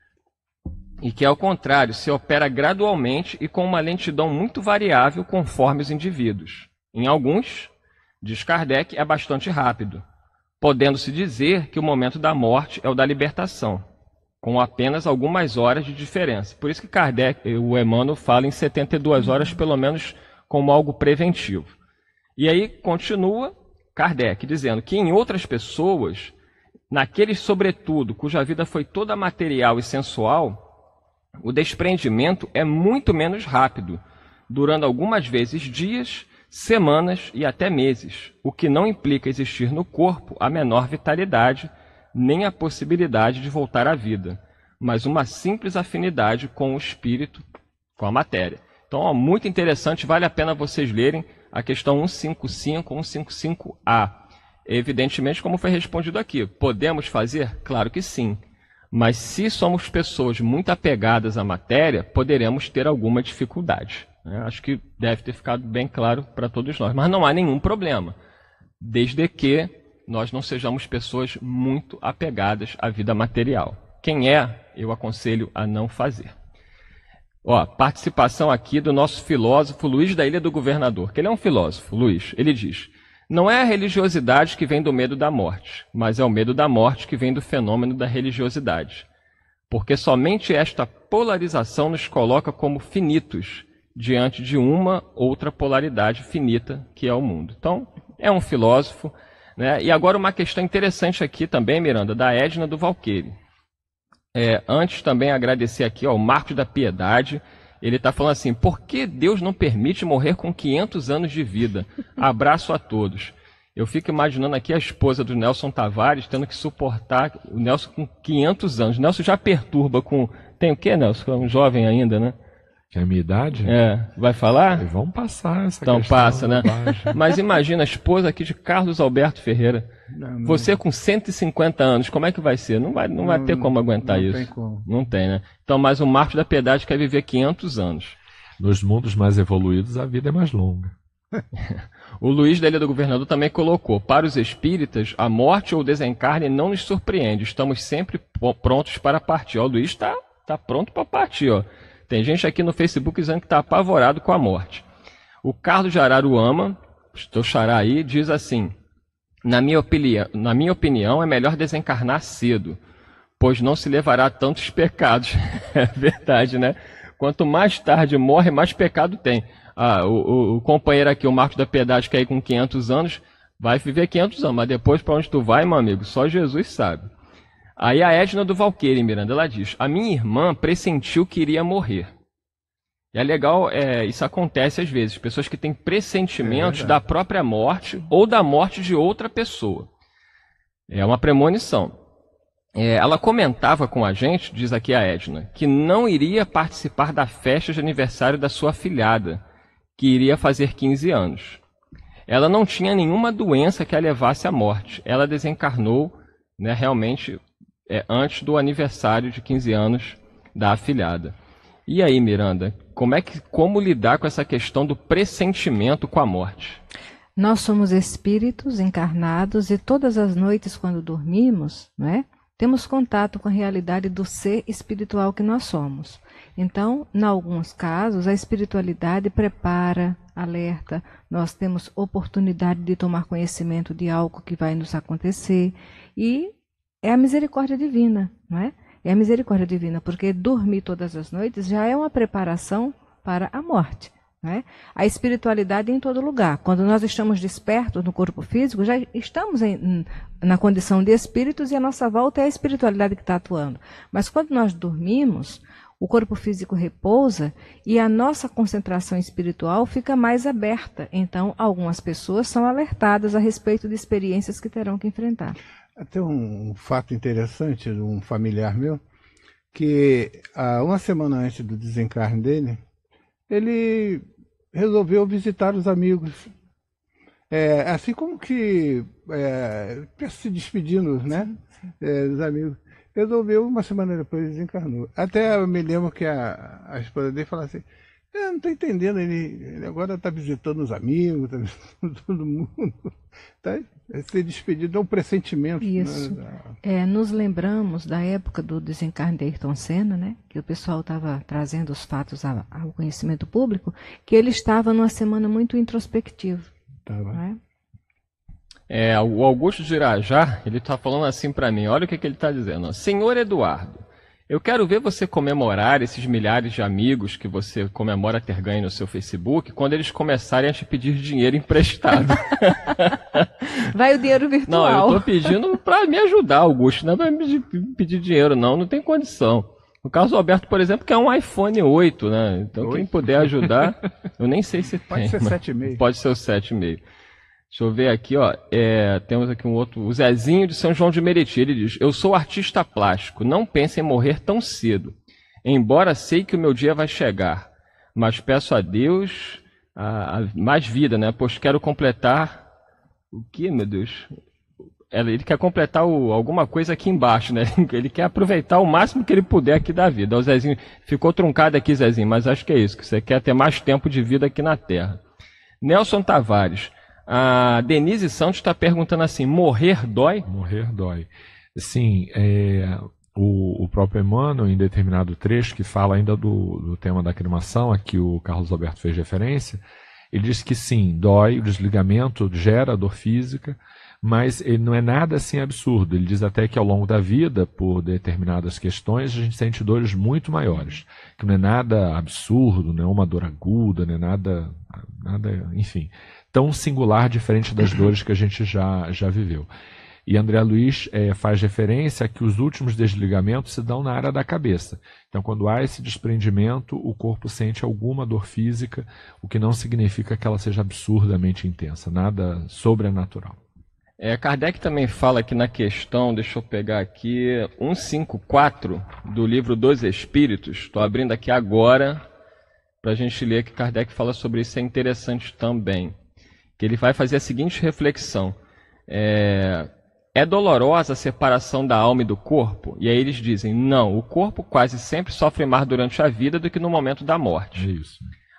[SPEAKER 2] e que, ao contrário, se opera gradualmente e com uma lentidão muito variável conforme os indivíduos. Em alguns, diz Kardec, é bastante rápido, podendo-se dizer que o momento da morte é o da libertação, com apenas algumas horas de diferença. Por isso que Kardec, o Emmanuel fala em setenta e duas horas, pelo menos como algo preventivo. E aí continua Kardec dizendo que em outras pessoas, naqueles sobretudo cuja vida foi toda material e sensual, o desprendimento é muito menos rápido, durando algumas vezes dias, semanas e até meses, o que não implica existir no corpo a menor vitalidade, nem a possibilidade de voltar à vida, mas uma simples afinidade com o espírito, com a matéria. Então, ó, muito interessante, vale a pena vocês lerem a questão cento e cinquenta e cinco, cento e cinquenta e cinco A. Evidentemente, como foi respondido aqui, podemos fazer? Claro que sim. Mas se somos pessoas muito apegadas à matéria, poderemos ter alguma dificuldade. Né? Acho que deve ter ficado bem claro para todos nós. Mas não há nenhum problema, desde que nós não sejamos pessoas muito apegadas à vida material. Quem é, eu aconselho a não fazer. Ó, participação aqui do nosso filósofo Luiz da Ilha do Governador, que ele é um filósofo, Luiz. Ele diz, não é a religiosidade que vem do medo da morte, mas é o medo da morte que vem do fenômeno da religiosidade. Porque somente esta polarização nos coloca como finitos diante de uma outra polaridade finita que é o mundo. Então, é um filósofo, né? E agora uma questão interessante aqui também, Miranda, da Edna do Valqueire. É, antes também agradecer aqui ao Marcos da Piedade. Ele está falando assim, por que Deus não permite morrer com quinhentos anos de vida? Abraço a todos. Eu fico imaginando aqui a esposa do Nelson Tavares tendo que suportar o Nelson com quinhentos anos. O Nelson já perturba com... Tem o quê, Nelson? É um jovem ainda, né?
[SPEAKER 4] Que é a minha idade?
[SPEAKER 2] É. Vai falar?
[SPEAKER 4] Vamos passar essa
[SPEAKER 2] então
[SPEAKER 4] questão.
[SPEAKER 2] Então passa, né? Mas imagina a esposa aqui de Carlos Alberto Ferreira.
[SPEAKER 5] Não, não.
[SPEAKER 2] Você com cento e cinquenta anos, como é que vai ser? Não vai, não, não vai ter como aguentar
[SPEAKER 5] não
[SPEAKER 2] isso.
[SPEAKER 5] Tem como.
[SPEAKER 2] Não tem, né? Então, mas o Marcos da Piedade quer viver quinhentos anos.
[SPEAKER 4] Nos mundos mais evoluídos, a vida é mais longa.
[SPEAKER 2] O Luiz da Ilha do Governador também colocou: para os espíritas, a morte ou o desencarne não nos surpreende, estamos sempre prontos para partir. Ó, o Luiz está tá pronto para partir. Ó. Tem gente aqui no Facebook dizendo que está apavorado com a morte. O Carlos de Araruama, estou xará aí, diz assim: na minha, opinião, na minha opinião, é melhor desencarnar cedo, pois não se levará a tantos pecados. É verdade, né? Quanto mais tarde morre, mais pecado tem. Ah, o, o, o companheiro aqui, o Marcos da Piedade, que é aí com quinhentos anos, vai viver quinhentos anos, mas depois para onde tu vai, meu amigo, só Jesus sabe. Aí a Edna do Valqueire, Miranda, ela diz: a minha irmã pressentiu que iria morrer. E é legal, é, isso acontece às vezes, pessoas que têm pressentimentos é da própria morte ou da morte de outra pessoa. É uma premonição. É, ela comentava com a gente, diz aqui a Edna, que não iria participar da festa de aniversário da sua afilhada, que iria fazer quinze anos. Ela não tinha nenhuma doença que a levasse à morte. Ela desencarnou, né, realmente é, antes do aniversário de quinze anos da afilhada. E aí, Miranda, como é que como lidar com essa questão do pressentimento com a morte?
[SPEAKER 3] Nós somos espíritos encarnados e todas as noites quando dormimos, não é? Temos contato com a realidade do ser espiritual que nós somos. Então, em alguns casos, a espiritualidade prepara, alerta, nós temos oportunidade de tomar conhecimento de algo que vai nos acontecer, e é a misericórdia divina, não é? É a misericórdia divina, porque dormir todas as noites já é uma preparação para a morte. Né? A espiritualidade é em todo lugar. Quando nós estamos despertos no corpo físico, já estamos em, na condição de espíritos e a nossa volta é a espiritualidade que está atuando. Mas quando nós dormimos, o corpo físico repousa e a nossa concentração espiritual fica mais aberta. Então, algumas pessoas são alertadas a respeito de experiências que terão que enfrentar.
[SPEAKER 5] Até um fato interessante de um familiar meu, que há uma semana antes do desencarne dele, ele resolveu visitar os amigos, é, assim como que é, se despedindo, né, é, dos amigos. Resolveu, uma semana depois desencarnou. Até eu me lembro que a, a esposa dele falou assim: eu não estou entendendo, ele, ele agora está visitando os amigos, está visitando todo mundo, está se despedindo, é um pressentimento.
[SPEAKER 3] Isso.
[SPEAKER 5] Né?
[SPEAKER 3] É, nos lembramos da época do desencarne de Ayrton Senna, né, que o pessoal estava trazendo os fatos ao, ao conhecimento público, que ele estava numa semana muito introspectiva.
[SPEAKER 5] Tava.
[SPEAKER 3] Né?
[SPEAKER 2] É, o Augusto de Irajá, ele está falando assim para mim, olha o que, que ele está dizendo. Senhor Eduardo, eu quero ver você comemorar esses milhares de amigos que você comemora ter ganho no seu Facebook quando eles começarem a te pedir dinheiro emprestado.
[SPEAKER 3] Vai o dinheiro virtual.
[SPEAKER 2] Não, eu estou pedindo para me ajudar, Augusto, não vai me pedir dinheiro não, não tem condição. O Carlos Alberto, por exemplo, que é um iPhone oito, né? Então Oi? Quem puder ajudar, eu nem sei se
[SPEAKER 5] pode
[SPEAKER 2] tem.
[SPEAKER 5] Pode ser sete e meio.
[SPEAKER 2] Pode ser o sete e meio. Deixa eu ver aqui, ó. É, temos aqui um outro. O Zezinho de São João de Meriti. Ele diz: eu sou artista plástico, não pense em morrer tão cedo. Embora sei que o meu dia vai chegar, mas peço a Deus a, a mais vida, né? Pois quero completar. O que, meu Deus? Ele quer completar o, alguma coisa aqui embaixo, né? Ele quer aproveitar o máximo que ele puder aqui da vida. O Zezinho ficou truncado aqui, Zezinho, mas acho que é isso, que você quer ter mais tempo de vida aqui na Terra. Nelson Tavares. A Denise Santos está perguntando assim: morrer dói?
[SPEAKER 4] Morrer dói. Sim, é, o, o próprio Emmanuel, em determinado trecho, que fala ainda do, do tema da cremação, a que o Carlos Alberto fez referência, ele diz que sim, dói, o desligamento gera dor física, mas ele não é nada assim absurdo. Ele diz até que ao longo da vida, por determinadas questões, a gente sente dores muito maiores, que não é nada absurdo, não é uma dor aguda, não é nada, nada, enfim, tão singular, diferente das dores que a gente já, já viveu. E André Luiz é, faz referência a que os últimos desligamentos se dão na área da cabeça. Então, quando há esse desprendimento, o corpo sente alguma dor física, o que não significa que ela seja absurdamente intensa, nada sobrenatural.
[SPEAKER 2] É, Kardec também fala aqui na questão, deixa eu pegar aqui, cento e cinquenta e quatro do livro dos Espíritos, estou abrindo aqui agora para a gente ler, que Kardec fala sobre isso, é interessante também. Que ele vai fazer a seguinte reflexão: é, é dolorosa a separação da alma e do corpo? E aí eles dizem: não, o corpo quase sempre sofre mais durante a vida do que no momento da morte.
[SPEAKER 4] É isso.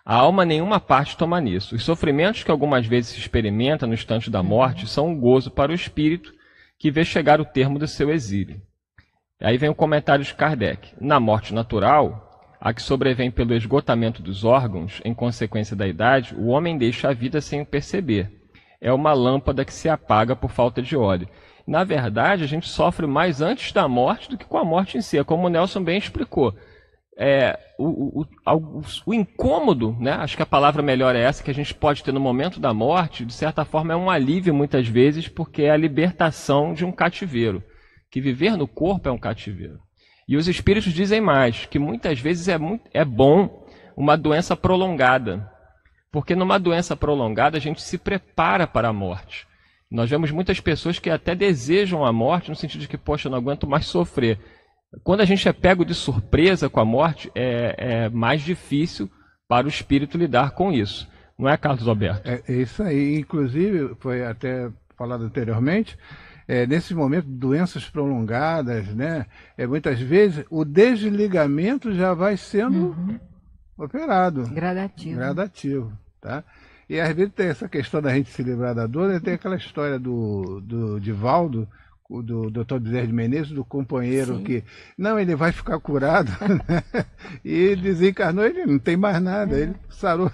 [SPEAKER 2] A alma nenhuma parte toma nisso. Os sofrimentos que algumas vezes se experimenta no instante da morte são um gozo para o espírito que vê chegar o termo do seu exílio. Aí vem o comentário de Kardec. Na morte natural, a que sobrevém pelo esgotamento dos órgãos, em consequência da idade, o homem deixa a vida sem o perceber. É uma lâmpada que se apaga por falta de óleo. Na verdade, a gente sofre mais antes da morte do que com a morte em si, como o Nelson bem explicou. É, o, o, o, o incômodo, né? Acho que a palavra melhor é essa, que a gente pode ter no momento da morte, de certa forma é um alívio muitas vezes, porque é a libertação de um cativeiro. Que viver no corpo é um cativeiro. E os espíritos dizem mais, que muitas vezes é, muito, é bom uma doença prolongada. Porque numa doença prolongada a gente se prepara para a morte. Nós vemos muitas pessoas que até desejam a morte, no sentido de que, poxa, eu não aguento mais sofrer. Quando a gente é pego de surpresa com a morte, é, é mais difícil para o espírito lidar com isso. Não é, Carlos Alberto?
[SPEAKER 5] É, é isso aí. Inclusive, foi até falado anteriormente, é, nesse momento, doenças prolongadas, né? É, muitas vezes o desligamento já vai sendo uhum. operado.
[SPEAKER 3] Gradativo.
[SPEAKER 5] Gradativo, tá? E às vezes tem essa questão da gente se livrar da dor, né? Tem aquela história do, do Divaldo, do doutor Bezerra de Menezes, do companheiro Sim. que, não, ele vai ficar curado, né? E desencarnou, ele não tem mais nada, é. ele sarou.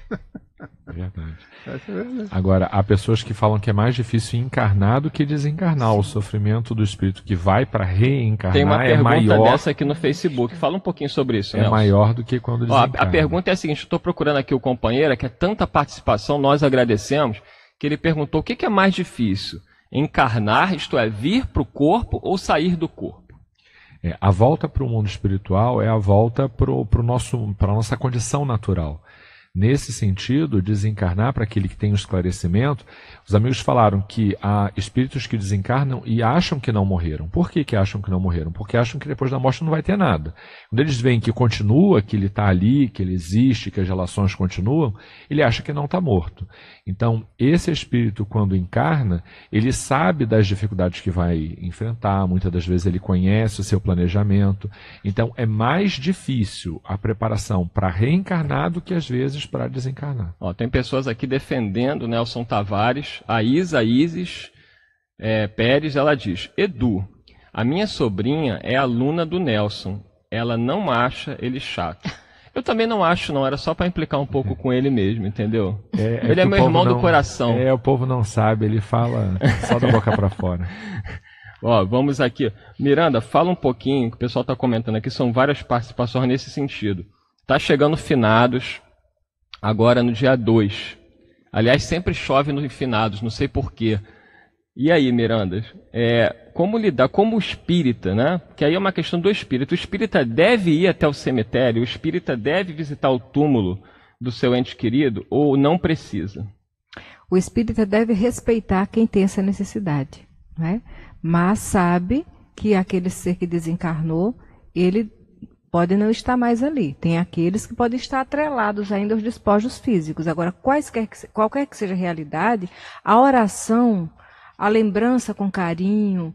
[SPEAKER 4] É verdade. É verdade. Agora, há pessoas que falam que é mais difícil encarnar do que desencarnar. Sim. O sofrimento do espírito que vai para reencarnar
[SPEAKER 2] Tem uma
[SPEAKER 4] é
[SPEAKER 2] pergunta
[SPEAKER 4] maior.
[SPEAKER 2] dessa aqui no Facebook. Fala um pouquinho sobre isso,
[SPEAKER 4] É
[SPEAKER 2] Nelson.
[SPEAKER 4] maior do que quando desencarna.
[SPEAKER 2] Ó, a, a pergunta é a seguinte, estou procurando aqui o companheiro, que é tanta participação, nós agradecemos, que ele perguntou o que, que é mais difícil? Encarnar, isto é, vir para o corpo ou sair do corpo?
[SPEAKER 4] É, a volta para o mundo espiritual é a volta para a nossa condição natural. Nesse sentido, desencarnar para aquele que tem o esclarecimento, os amigos falaram que há espíritos que desencarnam e acham que não morreram. Por que, que acham que não morreram? Porque acham que depois da morte não vai ter nada. Quando eles veem que continua, que ele está ali, que ele existe, que as relações continuam, ele acha que não está morto. Então, esse espírito, quando encarna, ele sabe das dificuldades que vai enfrentar, muitas das vezes ele conhece o seu planejamento. Então, é mais difícil a preparação para reencarnar do que às vezes para desencarnar.
[SPEAKER 2] Ó, tem pessoas aqui defendendo Nelson Tavares, a Isa Isis é, Pérez, ela diz, Edu, a minha sobrinha é aluna do Nelson, ela não acha ele chato. Eu também não acho, não, era só para implicar um pouco com ele mesmo, entendeu?
[SPEAKER 4] É, é
[SPEAKER 2] ele é meu irmão
[SPEAKER 4] não,
[SPEAKER 2] do coração.
[SPEAKER 4] É, o povo não sabe, ele fala só da boca para fora.
[SPEAKER 2] Ó, vamos aqui. Miranda, fala um pouquinho, que o pessoal está comentando aqui, são várias participações nesse sentido. Tá chegando finados, agora no dia dois. Aliás, sempre chove no finados, não sei porquê. E aí, Miranda, é, como lidar, como espírita, né? Que aí é uma questão do espírito. O espírita deve ir até o cemitério, o espírita deve visitar o túmulo do seu ente querido ou não precisa?
[SPEAKER 3] O espírita deve respeitar quem tem essa necessidade, né? Mas sabe que aquele ser que desencarnou, ele pode não estar mais ali. Tem aqueles que podem estar atrelados ainda aos despojos físicos. Agora, quaisquer que, qualquer que seja a realidade, a oração, a lembrança com carinho,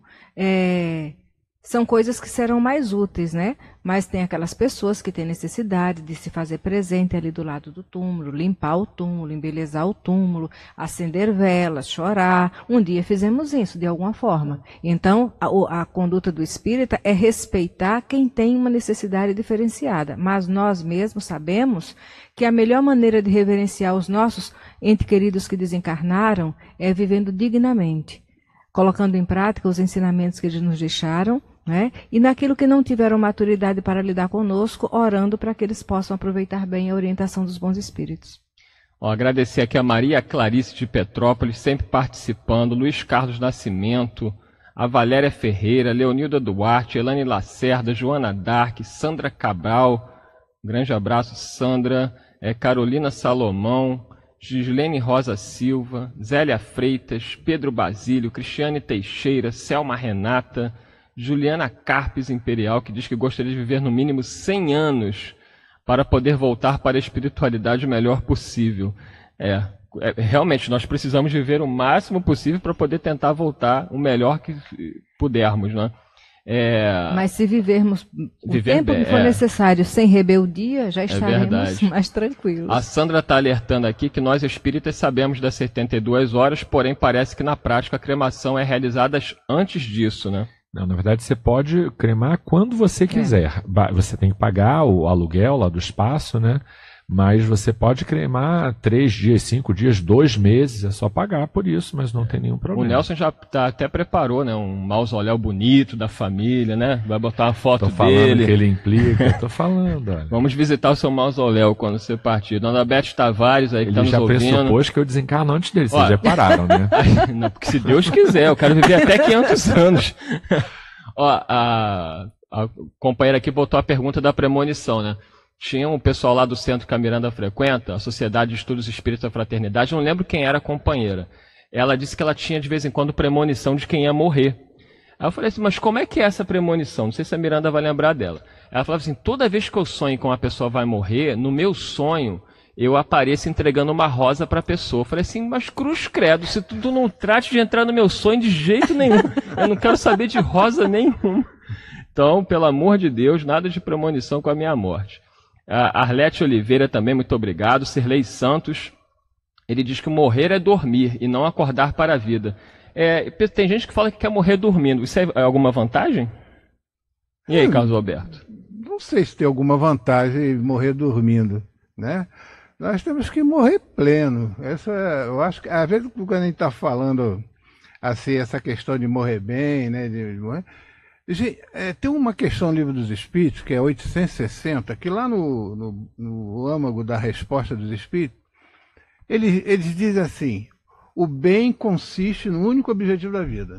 [SPEAKER 3] é, são coisas que serão mais úteis, né? Mas tem aquelas pessoas que têm necessidade de se fazer presente ali do lado do túmulo, limpar o túmulo, embelezar o túmulo, acender velas, chorar. Um dia fizemos isso, de alguma forma. Então, a, a conduta do espírita é respeitar quem tem uma necessidade diferenciada. Mas nós mesmos sabemos que a melhor maneira de reverenciar os nossos entes queridos que desencarnaram é vivendo dignamente, colocando em prática os ensinamentos que eles nos deixaram, né? E naquilo que não tiveram maturidade para lidar conosco, orando para que eles possam aproveitar bem a orientação dos bons espíritos.
[SPEAKER 2] Ó, agradecer aqui a Maria Clarice de Petrópolis, sempre participando, Luiz Carlos Nascimento, a Valéria Ferreira, Leonilda Duarte, Elane Lacerda, Joana Dark, Sandra Cabral, um grande abraço, Sandra, é, Carolina Salomão, Gislene Rosa Silva, Zélia Freitas, Pedro Basílio, Cristiane Teixeira, Selma Renata, Juliana Carpes Imperial, que diz que gostaria de viver no mínimo cem anos para poder voltar para a espiritualidade o melhor possível. É, é, realmente, nós precisamos viver o máximo possível para poder tentar voltar o melhor que pudermos, né? É...
[SPEAKER 3] Mas se vivermos o
[SPEAKER 2] Viver
[SPEAKER 3] tempo
[SPEAKER 2] bem,
[SPEAKER 3] que for
[SPEAKER 2] é.
[SPEAKER 3] necessário sem rebeldia, já
[SPEAKER 2] É
[SPEAKER 3] estaremos
[SPEAKER 2] verdade.
[SPEAKER 3] mais tranquilos.
[SPEAKER 2] A Sandra está alertando aqui que nós espíritas sabemos das setenta e duas horas, porém parece que na prática a cremação é realizada antes disso, né?
[SPEAKER 4] Não, na verdade você pode cremar quando você quiser. Ba- Você tem que pagar o aluguel lá do espaço, né? Mas você pode cremar três dias, cinco dias, dois meses, é só pagar por isso, mas não tem nenhum
[SPEAKER 2] O
[SPEAKER 4] problema.
[SPEAKER 2] Nelson já tá, até preparou, né? Um mausoléu bonito da família, né? Vai botar uma foto
[SPEAKER 4] Tô falando
[SPEAKER 2] dele.
[SPEAKER 4] que ele implica, tô falando, olha.
[SPEAKER 2] Vamos visitar o seu mausoléu quando você partir. Dona Beth Tavares aí que
[SPEAKER 4] Ele
[SPEAKER 2] tá nos
[SPEAKER 4] já
[SPEAKER 2] ouvindo.
[SPEAKER 4] pressupôs que eu desencarno antes dele, vocês
[SPEAKER 2] Ó,
[SPEAKER 4] já pararam, né?
[SPEAKER 2] Não, porque se Deus quiser, eu quero viver até quinhentos anos. Ó, a, a companheira aqui botou a pergunta da premonição, né? Tinha um pessoal lá do centro que a Miranda frequenta, a Sociedade de Estudos Espíritas da Fraternidade, não lembro quem era a companheira. Ela disse que ela tinha de vez em quando premonição de quem ia morrer. Aí eu falei assim, mas como é que é essa premonição? Não sei se a Miranda vai lembrar dela. Ela falava assim, toda vez que eu sonho com uma pessoa vai morrer, no meu sonho eu apareço entregando uma rosa para a pessoa. Eu falei assim, mas cruz credo, se tu, tu não trate de entrar no meu sonho de jeito nenhum, eu não quero saber de rosa nenhuma. Então, pelo amor de Deus, nada de premonição com a minha morte. A Arlete Oliveira também, muito obrigado. Sirlei Santos, ele diz que morrer é dormir e não acordar para a vida. É, tem gente que fala que quer morrer dormindo. Isso é alguma vantagem? E aí, Carlos Alberto?
[SPEAKER 5] Não sei se tem alguma vantagem em morrer dormindo, né? Nós temos que morrer pleno. Essa, eu acho que, às vezes, quando a gente está falando assim, essa questão de morrer bem, né? De, de morrer, gente, é, tem uma questão no Livro dos Espíritos, que é oitocentos e sessenta, que lá no, no, no âmago da Resposta dos Espíritos, eles, eles dizem assim, o bem consiste no único objetivo da vida.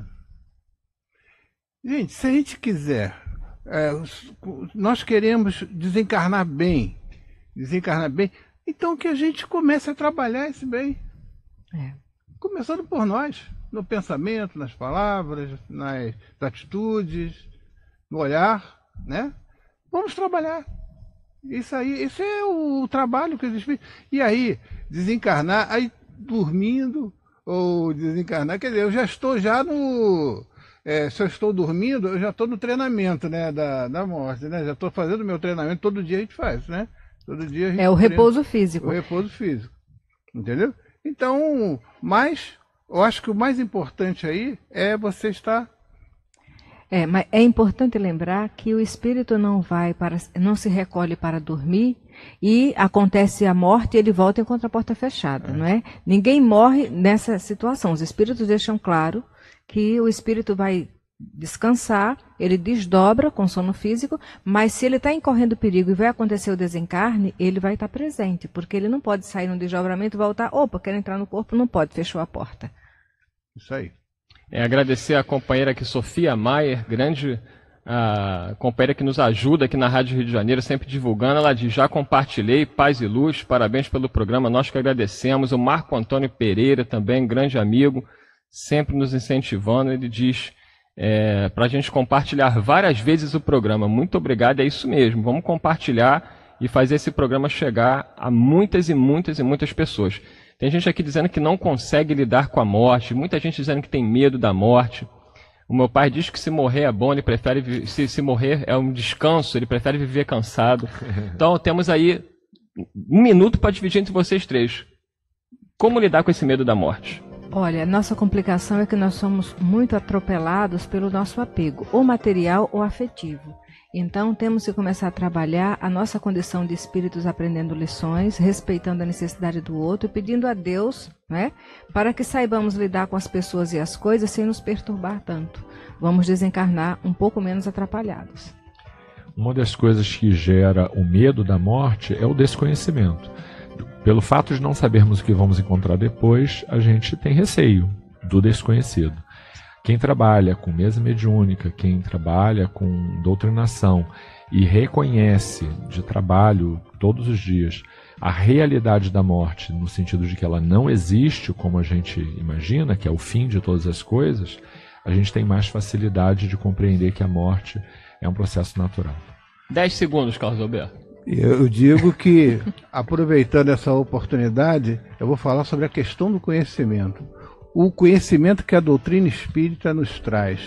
[SPEAKER 5] Gente, se a gente quiser, é, nós queremos desencarnar bem, desencarnar bem, então que a gente comece a trabalhar esse bem.
[SPEAKER 3] É.
[SPEAKER 5] Começando por nós, no pensamento, nas palavras, nas atitudes, no olhar, né? Vamos trabalhar. Isso aí, esse é o trabalho que existe. E aí, desencarnar, aí dormindo, ou desencarnar, quer dizer, eu já estou já no... É, se eu estou dormindo, eu já estou no treinamento, né, da, da morte, né? Já estou fazendo o meu treinamento, todo dia a gente faz, né? Todo dia a gente
[SPEAKER 3] É o
[SPEAKER 5] treina,
[SPEAKER 3] repouso físico.
[SPEAKER 5] O repouso físico. Entendeu? Então, mas eu acho que o mais importante aí é você estar...
[SPEAKER 3] É, mas é importante lembrar que o espírito não vai para, não se recolhe para dormir e acontece a morte e ele volta e encontra a porta fechada, é. não é? Ninguém morre nessa situação. Os espíritos deixam claro que o espírito vai descansar, ele desdobra com sono físico, mas se ele está incorrendo perigo e vai acontecer o desencarne, ele vai estar presente, porque ele não pode sair no desdobramento e voltar, opa, quero entrar no corpo, não pode, fechou a porta.
[SPEAKER 5] Isso aí.
[SPEAKER 2] É, agradecer a companheira aqui, Sofia Maier, grande a companheira que nos ajuda aqui na Rádio Rio de Janeiro, sempre divulgando. Ela diz, já compartilhei, paz e luz, parabéns pelo programa, nós que agradecemos. O Marco Antônio Pereira também, grande amigo, sempre nos incentivando. Ele diz é, para a gente compartilhar várias vezes o programa. Muito obrigado, é isso mesmo, vamos compartilhar e fazer esse programa chegar a muitas e muitas e muitas pessoas. Tem gente aqui dizendo que não consegue lidar com a morte, muita gente dizendo que tem medo da morte. O meu pai diz que se morrer é bom, ele prefere, se, se morrer é um descanso, ele prefere viver cansado. Então temos aí um minuto para dividir entre vocês três. Como lidar com esse medo da morte?
[SPEAKER 3] Olha, a nossa complicação é que nós somos muito atropelados pelo nosso apego, ou material ou afetivo. Então, temos que começar a trabalhar a nossa condição de espíritos aprendendo lições, respeitando a necessidade do outro, pedindo a Deus, né, para que saibamos lidar com as pessoas e as coisas sem nos perturbar tanto. Vamos desencarnar um pouco menos atrapalhados.
[SPEAKER 4] Uma das coisas que gera o medo da morte é o desconhecimento. Pelo fato de não sabermos o que vamos encontrar depois, a gente tem receio do desconhecido. Quem trabalha com mesa mediúnica, quem trabalha com doutrinação e reconhece de trabalho todos os dias a realidade da morte, no sentido de que ela não existe como a gente imagina, que é o fim de todas as coisas, a gente tem mais facilidade de compreender que a morte é um processo natural.
[SPEAKER 2] Dez segundos, Carlos Alberto.
[SPEAKER 5] Eu digo que, aproveitando essa oportunidade, eu vou falar sobre a questão do conhecimento. O conhecimento que a doutrina espírita nos traz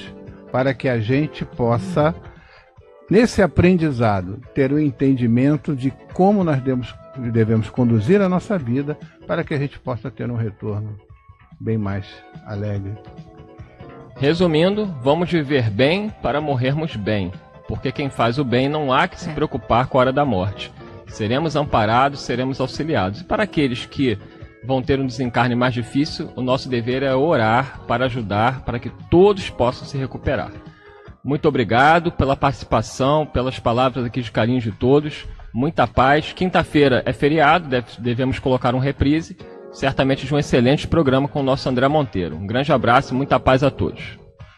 [SPEAKER 5] para que a gente possa, nesse aprendizado, ter o entendimento de como nós devemos, devemos conduzir a nossa vida para que a gente possa ter um retorno bem mais alegre.
[SPEAKER 2] Resumindo, vamos viver bem para morrermos bem, porque quem faz o bem não há que se preocupar com a hora da morte. Seremos amparados, seremos auxiliados. E para aqueles que vão ter um desencarne mais difícil, o nosso dever é orar para ajudar, para que todos possam se recuperar. Muito obrigado pela participação, pelas palavras aqui de carinho de todos. Muita paz. Quinta-feira é feriado, deve, devemos colocar um reprise. Certamente de um excelente programa com o nosso André Monteiro. Um grande abraço e muita paz a todos.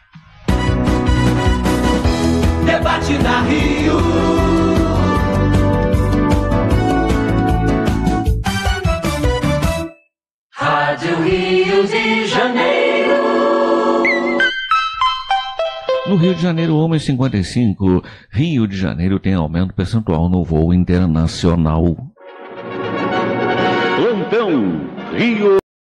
[SPEAKER 14] Debate na Rio. Rádio Rio de Janeiro.
[SPEAKER 16] No Rio de Janeiro, uma e cinquenta e cinco. Rio de Janeiro tem aumento percentual no voo internacional.
[SPEAKER 17] Plantão Rio.